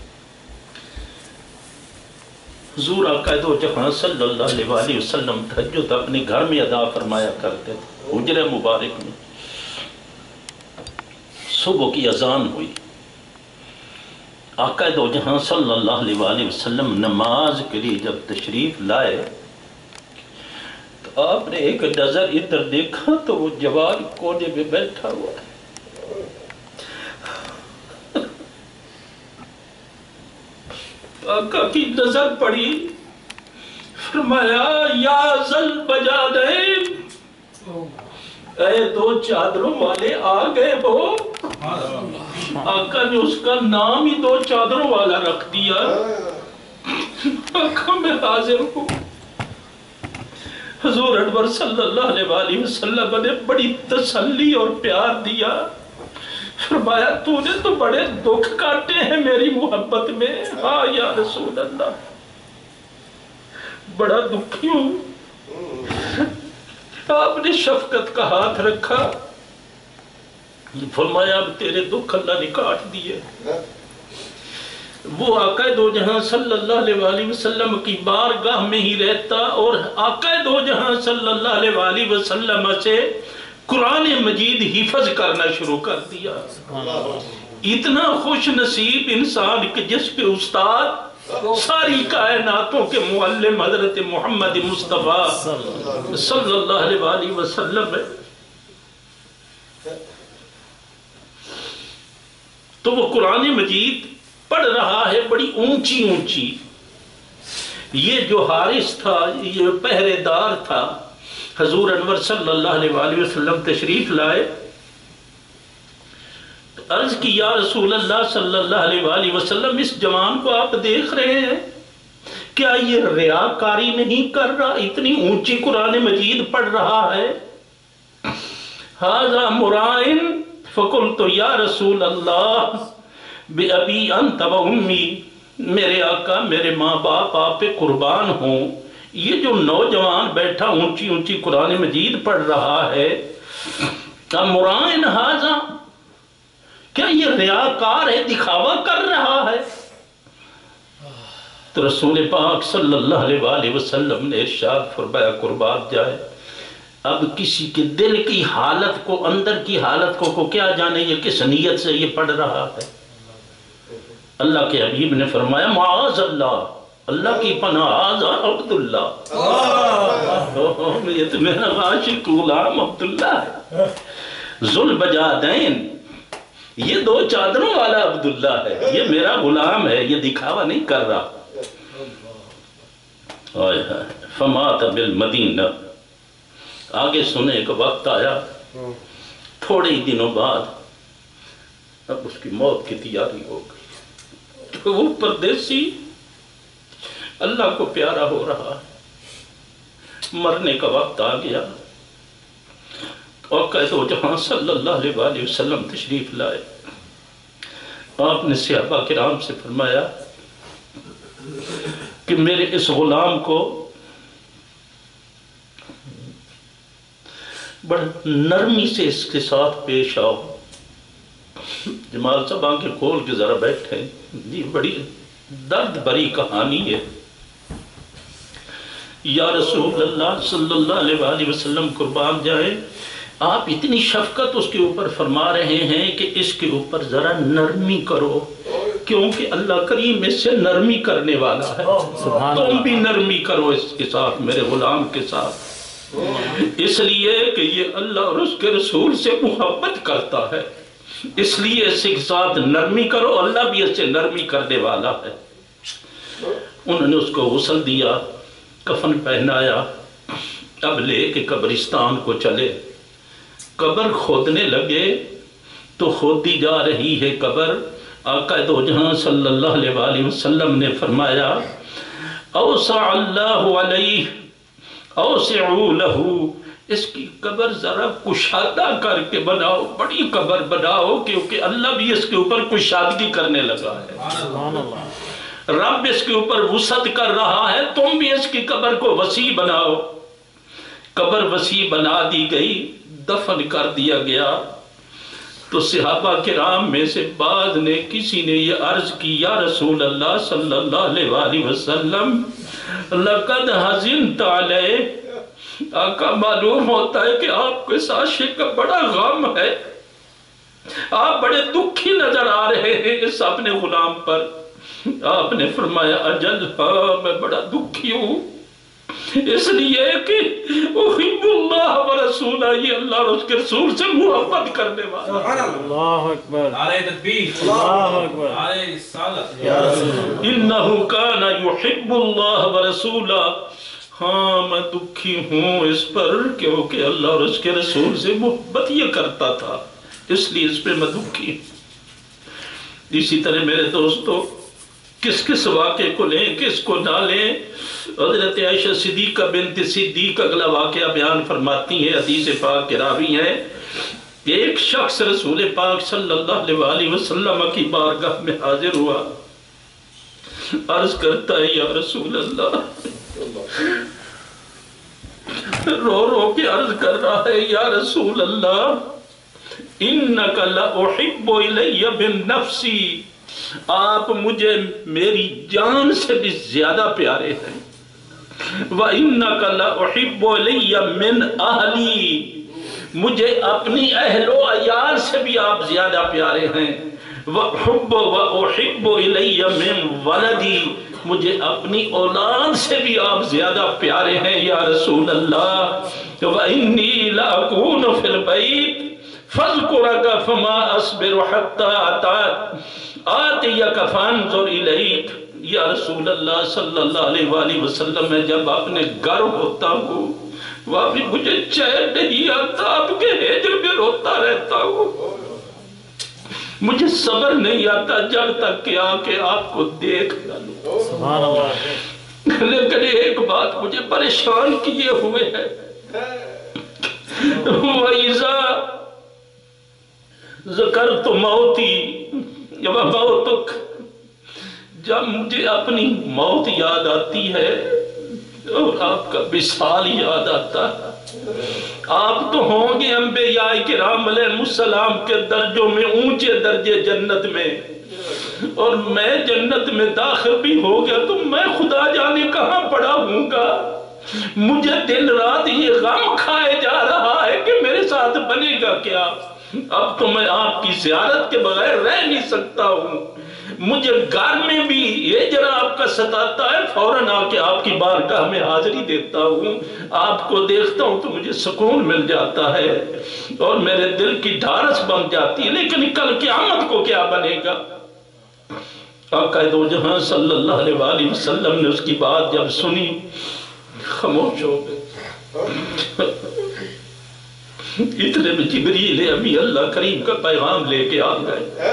حضور آقا دو جہاں صلی اللہ علیہ وآلہ وسلم تہجد اپنے گھر میں ادا فرمایا کرتے تھے، حجرہ مبارک میں۔ صبح کی اذان ہوئی، آقا دو جہاں صلی اللہ علیہ وآلہ وسلم نماز کے لیے جب تشریف لائے تو آپ نے ایک نظر ادھر دیکھا تو وہ جوان کونے میں بیٹھا ہوا ہے۔ آقا کی نظر پڑی، فرمایا یا ذل بجادین، اے دو چادروں والے آ گئے ہو۔ آقا نے اس کا نام ہی دو چادروں والا رکھ دیا۔ آقا میں حاضر ہوں۔ حضور انور صلی اللہ علیہ وآلہ وسلم نے بڑی تسلی اور پیار دیا، فرمایا تو نے تو بڑے دکھ کاٹے ہیں میری محبت میں۔ ہاں یا رسول اللہ، بڑا دکھی ہوں۔ آپ نے شفقت کا ہاتھ رکھا، فرمایا اب تیرے دکھ اللہ نے کاٹ دیے۔ وہ آقا دو جہاں صلی اللہ علیہ وآلہ وسلم کی بارگاہ میں ہی رہتا اور آقا دو جہاں صلی اللہ علیہ وآلہ وسلم سے قرآن مجید حفظ کرنا شروع کر دیا۔ اتنا خوش نصیب انسان کہ جس کے استاد ساری کائناتوں کے معلم حضرت محمد مصطفیٰ صلی اللہ علیہ وآلہ وسلم ہے۔ تو وہ قرآن مجید پڑھ رہا ہے بڑی اونچی اونچی۔ یہ جو حارث تھا، یہ پہرے دار تھا، حضور انور صلی اللہ علیہ وآلہ وسلم تشریف لائے، عرض کی یا رسول اللہ صلی اللہ علیہ وآلہ وسلم اس جوان کو آپ دیکھ رہے ہیں، کیا یہ ریاکاری نہیں کر رہا؟ اتنی اونچی قرآن مجید پڑھ رہا ہے۔ ھذا مرائن فقلت یا رسول اللہ بِأَبِي أَنْتَ وَأُمِّي، میرے آقا میرے ماں باپ آپ پہ قربان ہوں، یہ جو نوجوان بیٹھا اونچی اونچی قرآن مجید پڑھ رہا ہے، مرائن ھذا، کیا یہ ریاکار ہے، دکھاوا کر رہا ہے؟ تو رسول پاک صلی اللہ علیہ وآلہ وسلم نے ارشاد فرمایا قربان جائے، اب کسی کے دل کی حالت کو، اندر کی حالت کو کو کیا جانے یہ کس نیت سے یہ پڑھ رہا ہے۔ اللہ کے حبیب نے فرمایا معاذ اللہ، اللہ کی پناہ، ھذا عبداللہ، یہ تو میرا عاشق غلام عبداللہ ہے، ذوالبجادین، یہ دو چادروں والا عبداللہ ہے، یہ میرا غلام ہے، یہ دکھاوا نہیں کر رہا۔ فمات بالمدینہ، آگے سنے کا وقت آیا، تھوڑے ہی دنوں بعد اب اس کی موت کی تیاری ہو گئی۔ تو وہ پردیسی اللہ کو پیارا ہو رہا ہے، مرنے کا وقت آ گیا، اور کہتے ہو جہاں صلی اللہ علیہ وآلہ وسلم تشریف لائے، آپ نے صحابہ کرام سے فرمایا کہ میرے اس غلام کو بڑا نرمی سے اس کے ساتھ پیش آؤ۔ جمال صاحب آنکھیں کھول کے ذرا بیٹھے، یہ بڑی درد بھری کہانی ہے۔ یا رسول اللہ صلی اللہ علیہ وآلہ وسلم قربان جائے، آپ اتنی شفقت اس کے اوپر فرما رہے ہیں کہ اس کے اوپر ذرا نرمی کرو، کیونکہ اللہ کریم اس سے نرمی کرنے والا ہے، تم بھی نرمی کرو اس کے ساتھ، میرے غلام کے ساتھ۔ اس لیے کہ یہ اللہ اور اس کے رسول سے محبت کرتا ہے، اس لیے اس کے ساتھ نرمی کرو، اللہ بھی اس سے نرمی کرنے والا ہے۔ انہوں نے اس کو غسل دیا، کفن پہنایا، اب لے کے قبرستان کو چلے، قبر کھودنے لگے تو کھودی جا رہی ہے قبر۔ آقا دو جہاں صلی اللہ علیہ وآلہ وسلم نے فرمایا اوسع اللہ علیہ اوسعوا لہو، اس کی قبر ذرا کشادہ کر کے بناؤ، بڑی قبر بناؤ، کیونکہ اللہ بھی اس کے اوپر کشادگی کرنے لگا ہے، رب اس کے اوپر وسعت کر رہا ہے، تم بھی اس کی قبر کو وسیع بناؤ۔ قبر وسیع بنا دی گئی، دفن کر دیا گیا۔ تو صحابہ کرام میں سے بعض نے کسی نے یہ عرض کی، یا رسول اللہ صلی اللہ علیہ وآلہ وسلم لقد حزنت علیہ، آقا معلوم ہوتا ہے کہ آپ کو اس عاشق کا بڑا غم ہے، آپ بڑے دکھی نظر آ رہے ہیں اس اپنے غلام پر۔ آپ نے فرمایا اجل ہاں میں بڑا دکھی ہوں، اس لیے کہ احب اللہ ورسولہ، یہ اللہ اور اس کے رسول سے محبت کرنے والا۔ اللہ اکبر، نعرہ تکبیر، اللہ اکبر، نعرہ رسالت، یا رسول اللہ، انہو کان یحب اللہ ورسولہ، ہاں میں دکھی ہوں اس پر کیونکہ اللہ اور اس کے رسول سے محبت یہ کرتا تھا، اس لیے اس پہ میں دکھی ہوں۔ اسی طرح میرے دوستو کس کس واقعے کو لیں کس کو نہ لیں، حضرت عائشہ صدیقہ بنت صدیق اگلا واقعہ بیان فرماتی ہے، حدیث پاک کے راوی ہیں۔ ایک شخص رسول پاک صلی اللہ علیہ وآلہ وسلم کی بارگاہ میں حاضر ہوا، عرض کرتا ہے یا رسول اللہ، رو رو کے عرض کر رہا ہے یا رسول اللہ انک لأحب الی بالنفسی، آپ مجھے میری جان سے بھی زیادہ پیارے ہیں، وَإِنَّكَ لَأُحِبُّ إِلَيَّ مِنْ أَهْلِي، مجھے اپنی اہل و عیال سے بھی آپ زیادہ پیارے ہیں، وَحُبُّ وَأُحِبُّ إِلَيَّ مِنْ وَلَدِي، مجھے اپنی اولاد سے بھی آپ زیادہ پیارے ہیں یا رسول اللہ، وَإِنِّي لَأَكُونُ فِي الْبَيْتِ فَاذْكُرَكَ فَمَا أَصْبِرُ حَتَّى آتِيَكَ فَانْظُرْ إِلَيْكَ، یا رسول اللہ صلی اللہ علیہ وآلہ وسلم میں جب اپنے گھر ہوتا ہوں وہاں بھی مجھے چین نہیں آتا، آپ کے ہجر میں روتا رہتا ہوں، مجھے صبر نہیں آتا جب تک کہ آ کے آپ کو دیکھ نہ لوں۔ سبحان اللہ، لیکن ایک بات مجھے پریشان کیے ہوئے ہے، وَإِذَا ذَكَرْتُ مَوْتِي وَمَوْتُكَ، جب مجھے اپنی موت یاد آتی ہے اور آپ کا وصال یاد آتا ہے، آپ تو ہوں گے انبیاء کرام علیہ السلام کے درجوں میں اونچے درجے جنت میں، اور میں جنت میں داخل بھی ہو گیا تو میں خدا جانے کہاں پڑا ہوں گا، مجھے دن رات یہ غم کھائے جا رہا ہے کہ میرے ساتھ بنے گا کیا، اب تو میں آپ کی زیارت کے بغیر رہ نہیں سکتا ہوں، مجھے گھر میں بھی یہ جرا آپ کا ستاتا ہے، فوراً آ کے آپ کی بارگاہ میں حاضری دیتا ہوں، آپ کو دیکھتا ہوں تو مجھے سکون مل جاتا ہے اور میرے دل کی ڈھارس بن جاتی ہے، لیکن کل قیامت کو کیا بنے گا۔ آقا دو جہاں صلی اللہ علیہ وآلہ وسلم نے اس کی بات جب سنی خاموش ہو گئے۔ اتنے میں جبریل ابھی اللہ کریم کا پیغام لے کے آ گئے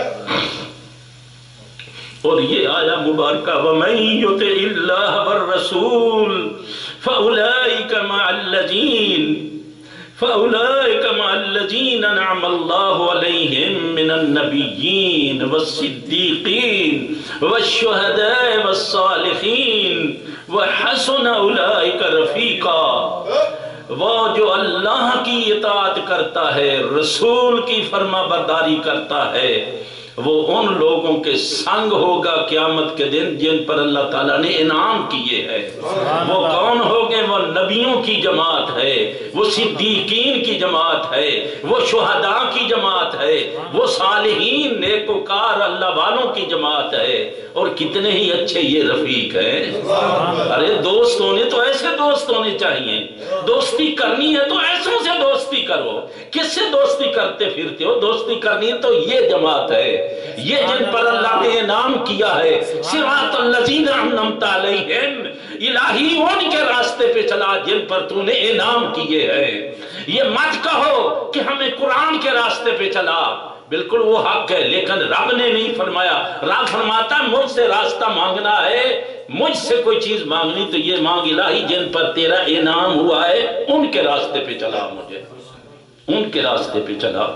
اور یہ آیا مبارکہ وَمَن يُطِعِ اللَّهَ وَالرَّسُولَ فَأُولَئِكَ مَعَ الَّذِينَ فَأُولَئِكَ مَعَ الَّذِينَ أَنْعَمَ اللَّهُ عَلَيْهِم مِّنَ النَّبِيِّينَ وَالصِّدِّيقِينَ وَالشُّهَدَاءِ وَالصَّالِحِينَ وَحَسُنَ أُولَئِكَ رَفِيقًا، وہ جو اللہ کی اطاعت کرتا ہے، رسول کی فرما برداری کرتا ہے، وہ ان لوگوں کے سنگ ہوگا قیامت کے دن جن پر اللہ تعالیٰ نے انعام کیے ہے۔ وہ کون ہوگے؟ وہ نبیوں کی جماعت ہے، وہ صدیقین کی جماعت ہے، وہ شہداء کی جماعت ہے، وہ صالحین نیکوکار اللہ والوں کی جماعت ہے، اور کتنے ہی اچھے یہ رفیق ہیں۔ ارے دوست ہونے تو ایسے دوست ہونے چاہیے، دوستی کرنی ہے تو ایسوں سے دوستی کرو۔ کس سے دوستی کرتے پھرتے ہو؟ دوستی کرنی ہے تو یہ جماعت ہے، یہ جن پر اللہ نے انعام کیا ہے، صراط الذین انعمت علیہم، الہی ان کے راستے پہ چلا جن پر تو نے انعام کیے ہیں۔ یہ مت کہو کہ ہمیں قرآن کے راستے پہ چلا، بالکل وہ حق ہے، لیکن رب نے نہیں فرمایا۔ رب فرماتا ہے مجھ سے راستہ مانگنا ہے، مجھ سے کوئی چیز مانگنی تو یہ مانگ الہی جن پر تیرا انعام ہوا ہے ان کے راستے پہ چلا، مجھے ان کے راستے پہ چلا۔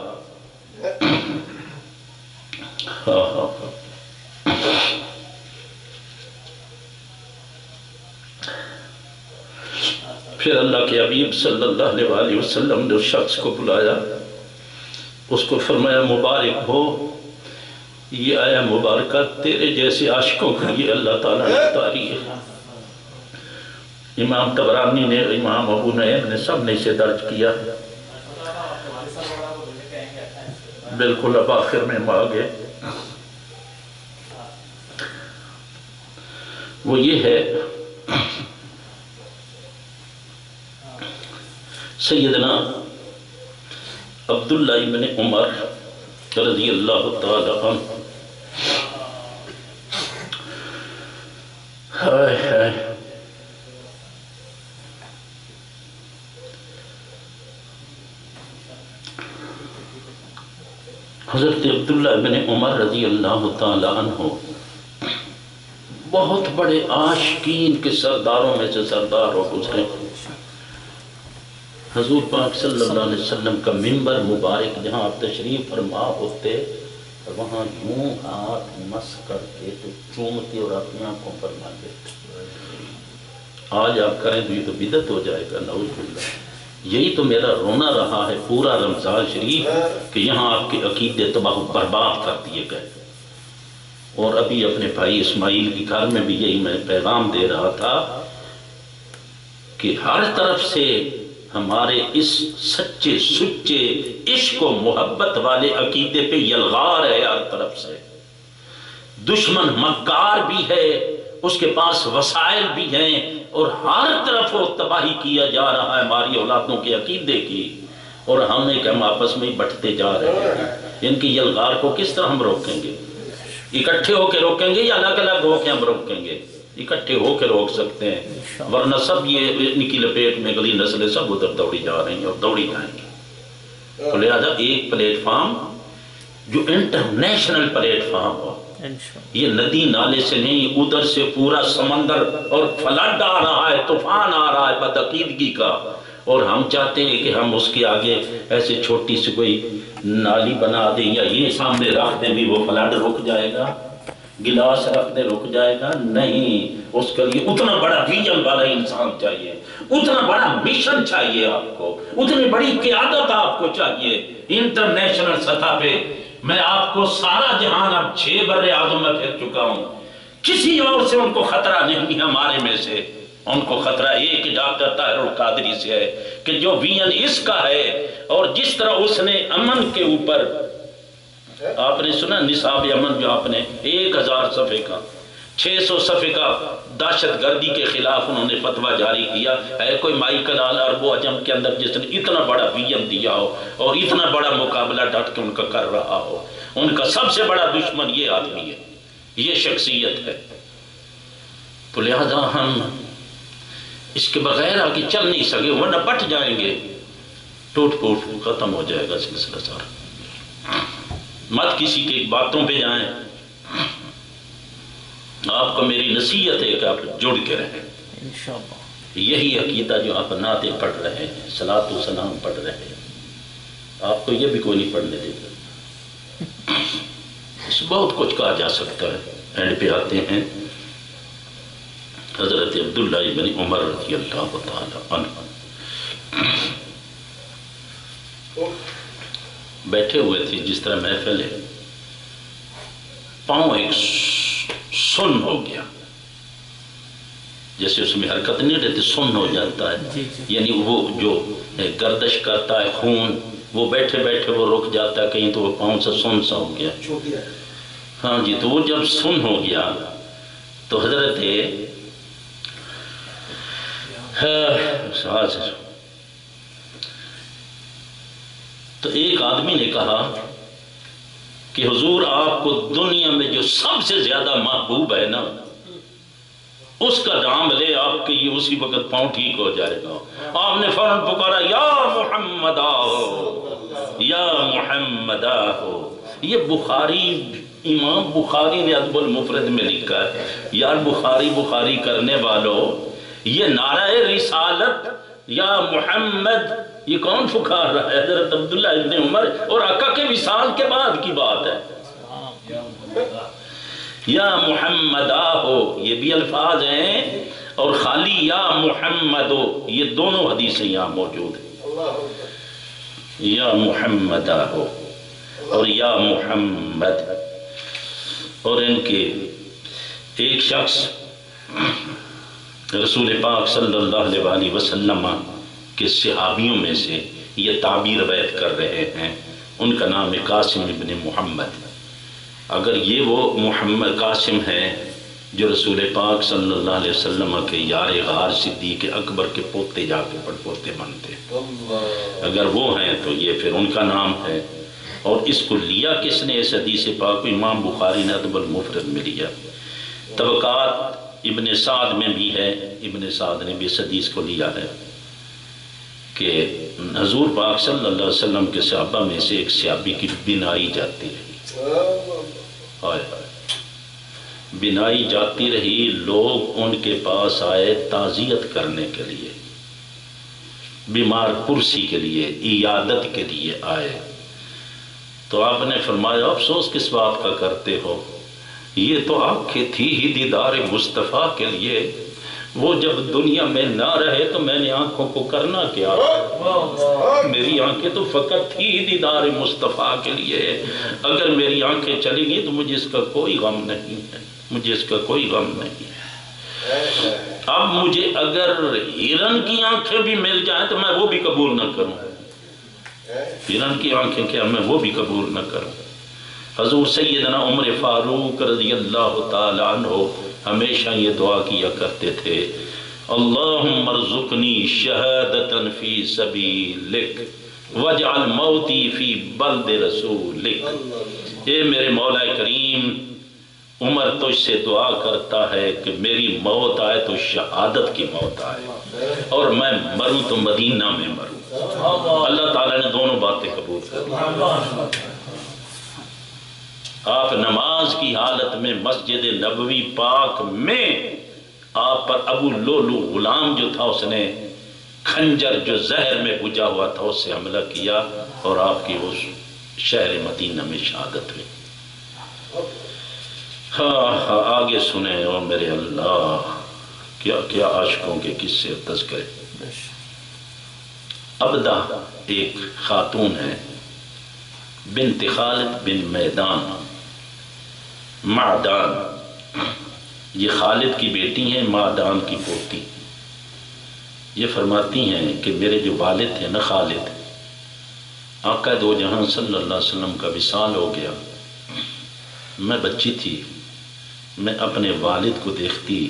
ہاں ہاں پھر اللہ کے حبیب صلی اللہ علیہ وسلم نے اس شخص کو بلایا، اس کو فرمایا مبارک ہو، یہ آیا مبارکہ تیرے جیسے عاشقوں کے لیے اللہ تعالیٰ نے اتاری ہے۔ امام طبرانی نے، امام ابو نعیم نے، سب نے اسے درج کیا۔ بالکل اب آخر میں ہم آگے، وہ یہ ہے سیدنا عبداللہ ابن عمر رضی اللہ تعالی عنہ، ہائے ہائے حضرت عبداللہ ابن عمر رضی اللہ تعالی عنہ بہت بڑے عاشقین کے سرداروں میں سے سردار ہو گزرے۔ حضور پاک صلی اللہ علیہ وسلم کا منبر مبارک جہاں آپ تشریف فرما ہوتے، وہاں یوں ہاتھ مس کر کے تو چومتے اور اپنی آنکھوں پر مار دیتے۔ آج آپ کریں تو یہ تو بدعت ہو جائے گا، نعوذ باللہ۔ یہی تو میرا رونا رہا ہے پورا رمضان شریف کہ یہاں آپ کے عقیدے تباہ و برباد کر دیے گئے۔ اور ابھی اپنے بھائی اسماعیل کی گھر میں بھی یہی میں پیغام دے رہا تھا کہ ہر طرف سے ہمارے اس سچے سچے عشق و محبت والے عقیدے پہ یلغار ہے، ہر طرف سے دشمن مکار بھی ہے، اس کے پاس وسائل بھی ہیں، اور ہر طرف وہ تباہی کیا جا رہا ہے ہماری اولادوں کے عقیدے کی، اور ہم ایک ہم آپس میں بٹتے جا رہے ہیں۔ ان کی یلغار کو کس طرح ہم روکیں گے؟ اکٹھے ہو کے روکیں گے یا الگ الگ ہو کے ہم روکیں گے؟ اکٹھے ہو کے روک سکتے ہیں، ورنہ سب یہ ان کی لپیٹ میں اگلی نسلیں سب ادھر دوڑی جا رہی ہیں اور دوڑی جائیں گی۔ تو لہذا ایک پلیٹ فارم جو انٹرنیشنل پلیٹ فارم ہو، یہ ندی نالے سے نہیں، ادھر سے پورا سمندر اور فلڈ آ رہا ہے، طوفان آ رہا ہے بدعقیدگی کا، اور ہم چاہتے ہیں کہ ہم اس کے آگے ایسے چھوٹی سی کوئی نالی بنا دیں یا یہ سامنے رکھ دیں بھی وہ فلڈ رک جائے گا، گلاس رکھ دیں رک جائے گا؟ نہیں، اس کے لیے اتنا بڑا ویژن والا انسان چاہیے، اتنا بڑا مشن چاہیے آپ کو، اتنی بڑی قیادت آپ کو چاہیے انٹرنیشنل سطح پہ۔ میں آپ کو سارا جہان اب چھ بر اعظم میں پھر چکا ہوں، کسی اور سے ان کو خطرہ نہیں، ہمارے میں سے ان کو خطرہ ایک ڈاکٹر طاہر القادری سے ہے کہ جو وین اس کا ہے، اور جس طرح اس نے امن کے اوپر، آپ نے سنا نصاب امن جو آپ نے ایک ہزار صفحے کا، چھ سو صفحے کا دہشت گردی کے خلاف انہوں نے فتویٰ جاری کیا ہے۔ کوئی مائیکل آل عرب و عجم کے اندر جس نے اتنا بڑا ویژن دیا ہو اور اتنا بڑا مقابلہ ڈٹ کے ان کا کر رہا ہو؟ ان کا سب سے بڑا دشمن یہ آدمی ہے، یہ شخصیت ہے۔ تو لہذا ہم اس کے بغیر آگے چل نہیں سکے، ورنہ بٹ جائیں گے، ٹوٹ پوٹ ختم ہو جائے گا سلسلہ سارا۔ مت کسی کی باتوں پہ جائیں، آپ کو میری نصیحت ہے کہ آپ جڑ کے رہیں۔ انشاءاللہ یہی عقیدہ جو آپ نعتیں پڑھ رہے ہیں، صلاۃ و سلام پڑھ رہے ہیں، آپ کو یہ بھی کوئی نہیں پڑھنے دے گا۔ اس بہت کچھ کہا جا سکتا ہے۔ اینڈ پہ آتے ہیں حضرت عبداللہ ابن عمر رضی اللہ تعالی عنہ بیٹھے ہوئے تھے، جس طرح محفل ہے، پاؤں ایک سن ہو گیا، جیسے اس میں حرکت نہیں رہتی، سن ہو جاتا ہے، یعنی وہ جو گردش کرتا ہے خون، وہ بیٹھے بیٹھے وہ رک جاتا ہے، کہیں تو وہ پاؤں سے سن سا ہو گیا، ہاں جی، تو وہ جب سن ہو گیا تو حضرت تو ایک آدمی نے کہا کہ حضور آپ کو دنیا میں جو سب سے زیادہ محبوب ہے نا، اس کا نام لے، آپ کے یہ اسی وقت پاؤں ٹھیک ہو جائے گا۔ آپ نے فوراً پکارا، یا محمد آہو، یا محمد آہو۔ یہ بخاری، امام بخاری نے ادب المفرد میں لکھا ہے۔ یار بخاری بخاری کرنے والوں، یہ نعرہ رسالت یا محمد یہ کون پکار رہا ہے؟ حضرت عبداللہ ابن عمر، اور آقا کے وصال کے بعد کی بات ہے۔ یا محمد آہو یہ بھی الفاظ ہیں، اور خالی یا محمد یہ دونوں حدیثیں یہاں موجود ہیں۔ یا محمد آہو اور یا محمد، اور ان کے ایک شخص رسول پاک صلی اللہ علیہ وآلہ وسلم کے صحابیوں میں سے یہ تعبیر روایت کر رہے ہیں، ان کا نام ہے قاسم ابن محمد۔ اگر یہ وہ محمد قاسم ہے جو رسول پاک صلی اللہ علیہ وسلم کے یار غار صدیق اکبر کے پوتے جا کے پڑ پوتے بنتے، اگر وہ ہیں تو یہ پھر ان کا نام ہے۔ اور اس کو لیا کس نے اس حدیث پاک کو؟ امام بخاری نے ادب المفرد میں لیا۔ طبقات ابن سعد میں بھی ہے، ابن سعد نے بھی اس حدیث کو لیا ہے کہ حضور پاک صلی اللہ علیہ وسلم کے صحابہ میں سے ایک صحابی کی بینائی جاتی رہی، آئے بینائی جاتی رہی، لوگ ان کے پاس آئے تعزیت کرنے کے لیے، بیمار پرسی کے لیے، عیادت کے لیے آئے، تو آپ نے فرمایا افسوس کس بات کا کرتے ہو؟ یہ تو آنکھیں تھی ہی دیدار مصطفیٰ کے لیے، وہ جب دنیا میں نہ رہے تو میں نے آنکھوں کو کرنا کیا؟ میری آنکھیں تو فقط تھی ہی دیدار مصطفیٰ کے لیے، اگر میری آنکھیں چلی گئی تو مجھے اس کا کوئی غم نہیں ہے، مجھے اس کا کوئی غم نہیں ہے۔ اب مجھے اگر ہرن کی آنکھیں بھی مل جائیں تو میں وہ بھی قبول نہ کروں، ہرن کی آنکھیں کیا میں وہ بھی قبول نہ کروں۔ حضور سیدنا عمر فاروق رضی اللہ تعالیٰ عنہ ہمیشہ یہ دعا کیا کرتے تھے، اللہم ارزقنی شہادتا فی سبیلک واجعل موتی فی بلد رسولک۔ اے میرے مولا کریم، عمر تجھ سے دعا کرتا ہے کہ میری موت آئے تو شہادت کی موت آئے، اور میں مروں تو مدینہ میں مروں۔ اللہ تعالیٰ نے دونوں باتیں قبول کر۔ آپ نماز کی حالت میں مسجد نبوی پاک میں آپ پر ابو لولو غلام جو تھا، اس نے خنجر جو زہر میں بجھا ہوا تھا اس سے حملہ کیا، اور آپ کی اس شہر مدینہ میں شہادت ہوئی۔ ہاں ہاں آگے سنیں، اور میرے اللہ کیا کیا عاشقوں کے قصے تذکرے۔ عبدہ ایک خاتون ہے، بنت خالد بن میدان معدان، یہ خالد کی بیٹی ہیں، معدان کی پوتی۔ یہ فرماتی ہیں کہ میرے جو والد تھے نا خالد، آقا دو جہاں صلی اللہ علیہ وسلم کا وصال ہو گیا، میں بچی تھی، میں اپنے والد کو دیکھتی،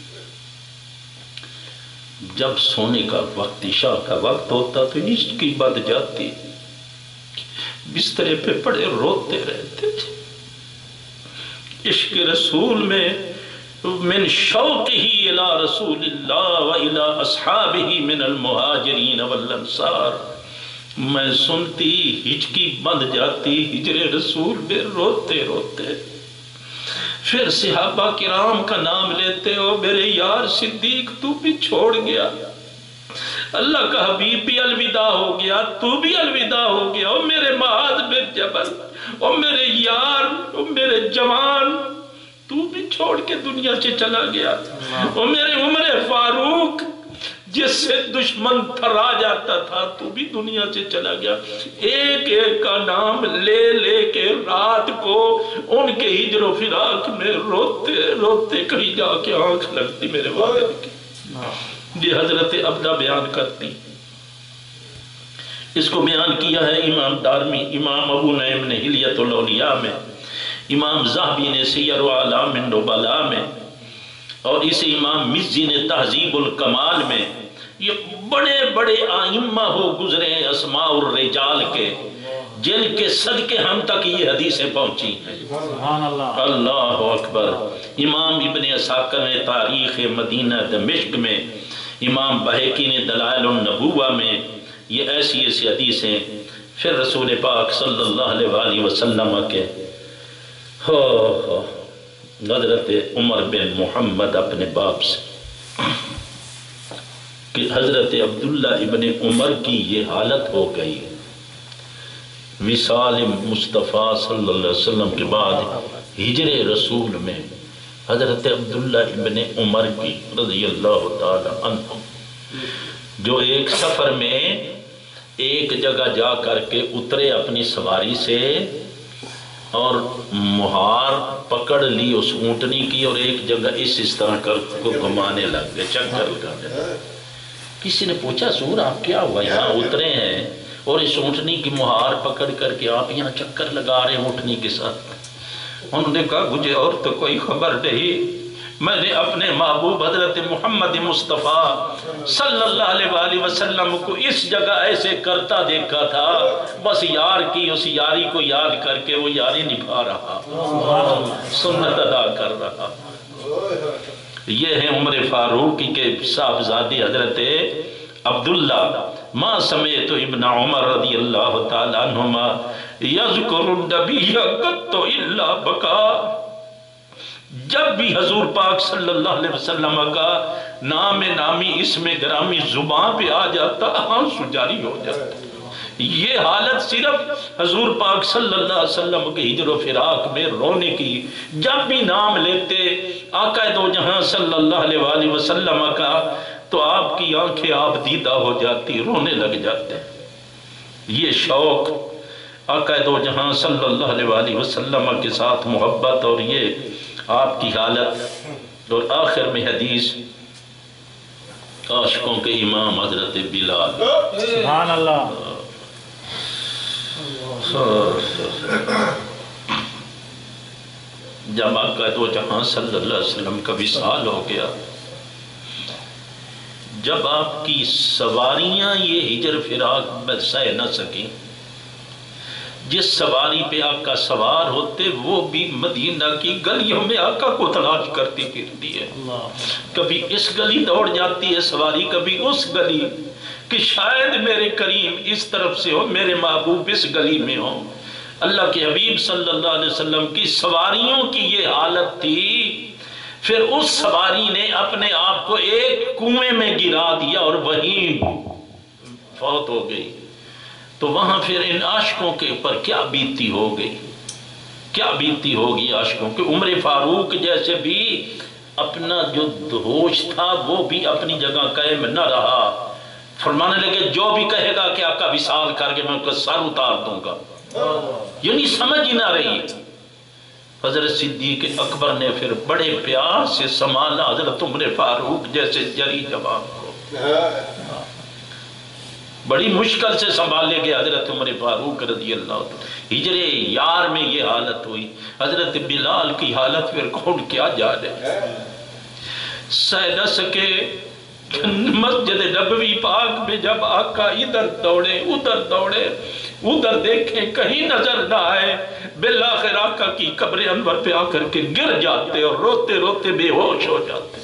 جب سونے کا وقت عشاء کا وقت ہوتا تو عشق کی بد جاتی، بسترے پہ پڑے روتے رہتے تھے۔ عشق رسول میں من شوق ہی الى رسول اللہ و الى اصحابہ من المہاجرین والانصار، میں سنتی ہچکی بند جاتی ہجر رسول میں روتے روتے، پھر صحابہ کرام کا نام لیتے ہو، میرے یار صدیق تو بھی چھوڑ گیا، اللہ کا حبیب بھی الوداع ہو گیا، تو بھی الوداع ہو گیا، او میرے معاذ بن جبل، او میرے یار، او میرے جوان، تو بھی چھوڑ کے دنیا سے چلا گیا، او میرے عمر فاروق جس سے دشمن تھرا جاتا تھا تو بھی دنیا سے چلا گیا۔ ایک ایک کا نام لے لے کے رات کو ان کے ہجر و فراق میں روتے روتے کہیں جا کے آنکھ لگتی میرے والد کی۔ یہ حضرت عبدہ بیان کرتی. اس کو بیان کیا ہے امام دارمی، امام ابو نعیم نے حلیۃ الاولیاء میں، امام ذہبی نے سیر اعلام النبلاء میں، اور اسے امام مزی نے تہذیب الکمال میں. یہ بڑے بڑے آئمہ ہو گزرے اسماء الرجال کے، جن کے صدقے ہم تک یہ حدیثیں پہنچی ہیں. سبحان اللہ. اللہ اکبر. امام ابن عساکر نے تاریخ مدینہ دمشق میں، امام بہقی نے دلائل النبوہ میں، یہ ایسی ایسی حدیثیں. پھر رسول پاک صلی اللہ علیہ وآلہ وسلم کے ہو ہو حضرت عمر بن محمد اپنے باپ سے کہ حضرت عبداللہ ابن عمر کی یہ حالت ہو گئی. وصال مصطفیٰ صلی اللہ علیہ وسلم کے بعد ہجر رسول میں حضرت عبداللہ ابن عمر کی رضی اللہ تعالی عنہ، جو ایک سفر میں ایک جگہ جا کر کے اترے اپنی سواری سے اور مہار پکڑ لی اس اونٹنی کی، اور ایک جگہ اس اس طرح کر کو گھمانے لگ گئے، چکر لگانے لگے. کسی نے پوچھا سور آپ کیا ہوا، یہاں اترے ہیں اور اس اونٹنی کی مہار پکڑ کر کے آپ یہاں چکر لگا رہے ہیں اونٹنی کے ساتھ؟ انہوں نے کہا مجھے اور تو کوئی خبر نہیں، میں نے اپنے محبوب حضرت محمد مصطفیٰ صلی اللہ علیہ وآلہ وسلم کو اس جگہ ایسے کرتا دیکھا تھا، بس یار کی اس یاری کو یاد کر کے وہ یاری نبھا رہا، سنت ادا کر رہا. یہ ہیں عمر فاروق کے صاحبزادے حضرت عبداللہ. ما سمیت ابن عمر رضی اللہ تعالی عنہما یذکر النبی قط الا بکا. جب بھی حضور پاک صلی اللہ علیہ وسلم کا نام نامی اسم گرامی زبان پہ آ جاتا آنسو جاری ہو جاتا. یہ حالت صرف حضور پاک صلی اللہ علیہ وسلم کے ہجر و فراق میں رونے کی. جب بھی نام لیتے آقا دو جہاں صلی اللہ علیہ وآلہ وسلم کا تو آپ کی آنکھیں آپ دیدہ ہو جاتی، رونے لگ جاتے. یہ شوق آقا دو جہاں صلی اللہ علیہ وآلہ وسلم کے ساتھ محبت، اور یہ آپ کی حالت. اور آخر میں حدیث عاشقوں کے امام حضرت بلال. سبحان اللہ. جب آقا دو جہاں صلی اللہ علیہ وسلم کا وصال ہو گیا، جب آپ کی سواریاں یہ ہجر فراق میں سہ نہ سکیں، جس سواری پہ آقا سوار ہوتے وہ بھی مدینہ کی گلیوں میں آقا کو تلاش کرتی پھرتی ہے. کبھی اس گلی دوڑ جاتی ہے سواری، کبھی اس گلی، کہ شاید میرے کریم اس طرف سے ہو، میرے محبوب اس گلی میں ہو. اللہ کے حبیب صلی اللہ علیہ وسلم کی سواریوں کی یہ حالت تھی. پھر اس سواری نے اپنے آپ کو ایک کنویں میں گرا دیا اور وہیں فوت ہو گئی. تو وہاں پھر ان عاشقوں کے اوپر کیا بیتی ہو گئی، کیا بیتی ہوگی عاشقوں کے. عمر فاروق جیسے بھی اپنا جو ہوش تھا وہ بھی اپنی جگہ قائم نہ رہا. فرمانے لگے جو بھی کہے گا کہ آقا وصال کر کے میں اس کا سر اتار دوں گا. یعنی سمجھ ہی نہ رہی. حضرت صدیق اکبر نے پھر بڑے پیار سے سنبھالا حضرت عمر فاروق جیسے جری جوان کو. بڑی مشکل سے سنبھالے گئے حضرت عمر فاروق رضی اللہ عنہ. ہجر یار میں یہ حالت ہوئی. حضرت بلال کی حالت پھر کون کیا جانے، سہ نہ سکے. مسجد نبوی پاک میں جب آقا ادھر دوڑے ادھر دوڑے ادھر دیکھیں کہیں نظر نہ آئے، بالآخر آقا کی قبر انور پہ آ کر کے گر جاتے اور روتے روتے بے ہوش ہو جاتے.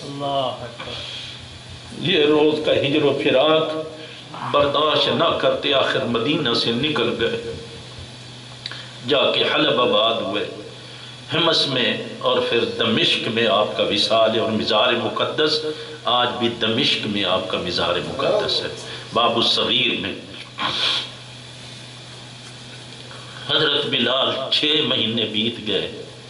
یہ روز کا ہجر و فراق برداشت نہ کرتے آخر مدینہ سے نکل گئے، جا کے حلب آباد ہوئے، حمص میں، اور پھر دمشق میں آپ کا وصال ہے. اور مزار مقدس آج بھی دمشق میں آپ کا مزار مقدس ہے، باب الصغیر میں. حضرت بلال چھ مہینے بیت گئے.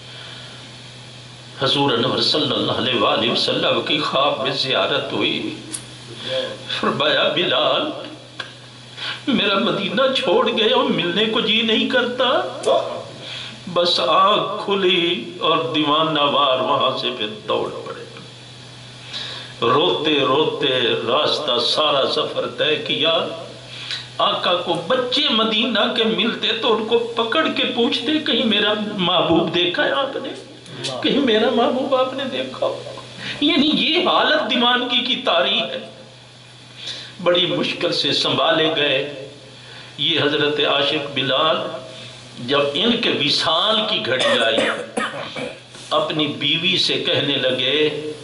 حضور انور صلی اللہ علیہ وآلہ وسلم کی خواب میں زیارت ہوئی. فرمایا بلال میرا مدینہ چھوڑ گئے اور ملنے کو جی نہیں کرتا. بس آنکھ کھلی اور دیوانہ وار وہاں سے پھر دوڑ پڑے. روتے روتے راستہ سارا سفر طے کیا۔ آقا کو بچے مدینہ کے ملتے تو ان کو پکڑ کے پوچھتے کہیں میرا محبوب دیکھا ہے آپ نے، کہیں میرا محبوب آپ نے دیکھا؟ یعنی یہ حالت دیوانگی کی تاریخ ہے۔ بڑی مشکل سے سنبھالے گئے۔ یہ حضرت عاشق بلال جب ان کے وصال کی گھڑی آئی اپنی بیوی سے کہنے لگے،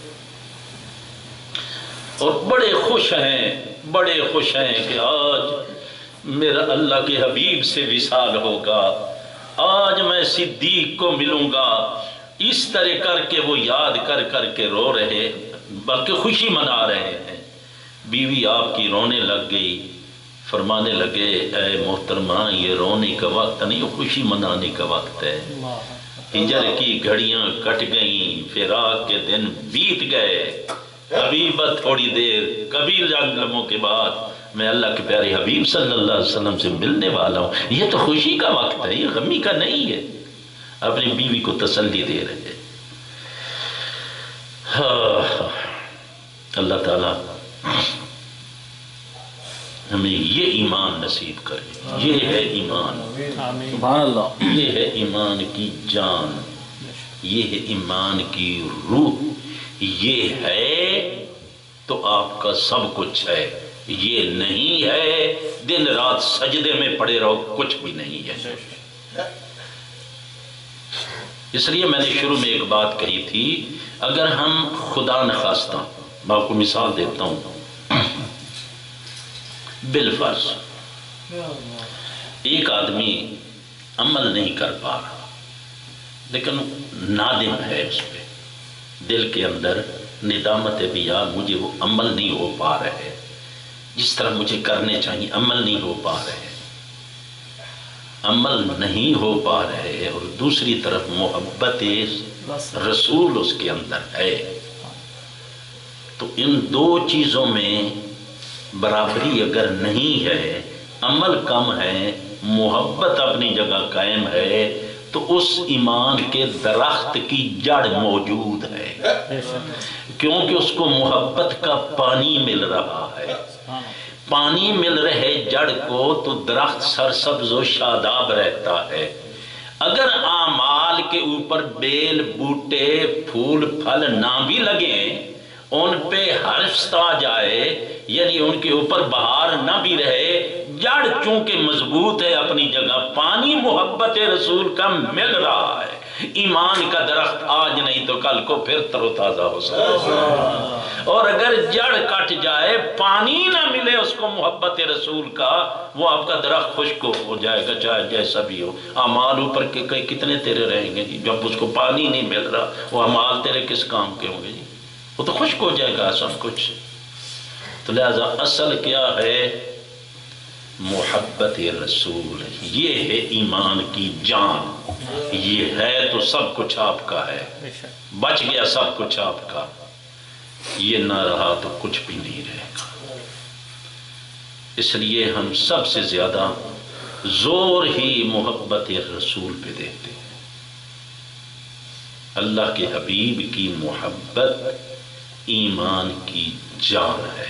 اور بڑے خوش ہیں بڑے خوش ہیں کہ آج میرا اللہ کے حبیب سے وصال ہوگا، آج میں صدیق کو ملوں گا۔ اس طرح کر کے وہ یاد کر کر کے رو رہے، بلکہ خوشی منا رہے ہیں۔ بیوی آپ کی رونے لگ گئی، فرمانے لگے اے محترمہ یہ رونے کا وقت نہیں، خوشی منانے کا وقت ہے۔ ہجر کی گھڑیاں کٹ گئیں، فراق کے دن بیت گئے، حبیبہ تھوڑی دیر کبھی لمحوں کے بعد میں اللہ کے پیارے حبیب صلی اللہ علیہ وسلم سے ملنے والا ہوں۔ یہ تو خوشی کا وقت ہے، یہ غمی کا نہیں ہے۔ اپنی بیوی کو تسلی دے رہے۔ ہاں اللہ تعالیٰ ہمیں یہ ایمان نصیب کرے۔ یہ ہے ایمان، سبحان اللہ، یہ ہے ایمان کی جان، یہ ہے ایمان کی روح۔ یہ ہے تو آپ کا سب کچھ ہے، یہ نہیں ہے دن رات سجدے میں پڑے رہو، کچھ بھی نہیں ہے۔ اس لیے میں نے شروع میں ایک بات کہی تھی، اگر ہم خدا نخواستہ، میں آپ کو مثال دیتا ہوں، بالفرض ایک آدمی عمل نہیں کر پا رہا لیکن نادم ہے، اس پہ دل کے اندر ندامت ہے بھی یار مجھے وہ عمل نہیں ہو پا رہے جس طرح مجھے کرنے چاہیے، عمل نہیں ہو پا رہے عمل نہیں ہو پا رہے اور دوسری طرف محبت رسول اس کے اندر ہے، تو ان دو چیزوں میں برابری اگر نہیں ہے، عمل کم ہے، محبت اپنی جگہ قائم ہے، تو اس ایمان کے درخت کی جڑ موجود ہے، کیونکہ اس کو محبت کا پانی مل رہا ہے۔ پانی مل رہے جڑ کو تو درخت سرسبز و شاداب رہتا ہے۔ اگر اعمال کے اوپر بیل بوٹے پھول پھل نہ بھی لگیں، ان پہ حرف آ جائے، یعنی ان کے اوپر بہار نہ بھی رہے، جڑ چونکہ مضبوط ہے اپنی جگہ، پانی محبت رسول کا مل رہا ہے، ایمان کا درخت آج نہیں تو کل کو پھر تر و تازہ ہو سکتا ہے۔ اور اگر جڑ کٹ جائے، پانی نہ ملے اس کو محبت رسول کا، وہ آپ کا درخت خشک ہو جائے گا، چاہے جیسا بھی ہو۔ اعمال اوپر کے کتنے تیرے رہیں گے جی، جب اس کو پانی نہیں مل رہا، وہ اعمال تیرے کس کام کے ہوں گے جی، وہ تو خشک ہو جائے گا سب کچھ۔ تو لہذا اصل کیا ہے؟ محبت رسول، یہ ہے ایمان کی جان، یہ ہے تو سب کچھ آپ کا ہے، بچ گیا سب کچھ آپ کا، یہ نہ رہا تو کچھ بھی نہیں رہے گا۔ اس لیے ہم سب سے زیادہ زور ہی محبت رسول پہ دیتے ہیں۔ اللہ کے حبیب کی محبت ایمان کی جان ہے،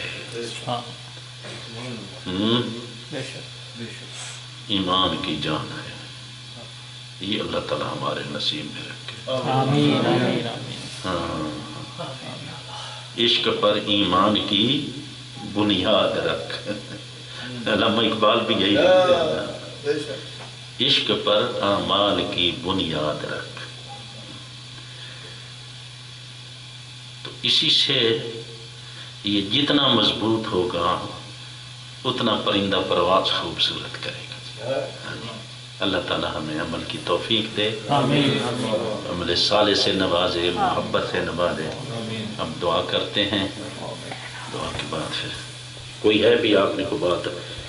ایمان کی جان ہے۔ یہ اللہ تعالیٰ ہمارے نصیب میں رکھے۔ آمین آمین آمین۔ ہاں، عشق پر ایمان کی بنیاد رکھ، علامہ اقبال بھی یہی کہتے ہیں، عشق پر اعمال کی بنیاد رکھ۔ تو اسی سے یہ جتنا مضبوط ہوگا اتنا پرندہ پرواز خوبصورت کرے گا۔ اللہ تعالی ہمیں عمل کی توفیق دے، عمل صالح سے نوازے، محبت سے نوازے۔ ہم دعا کرتے ہیں، دعا کے بعد پھر کوئی ہے بھی آپ نے کو بات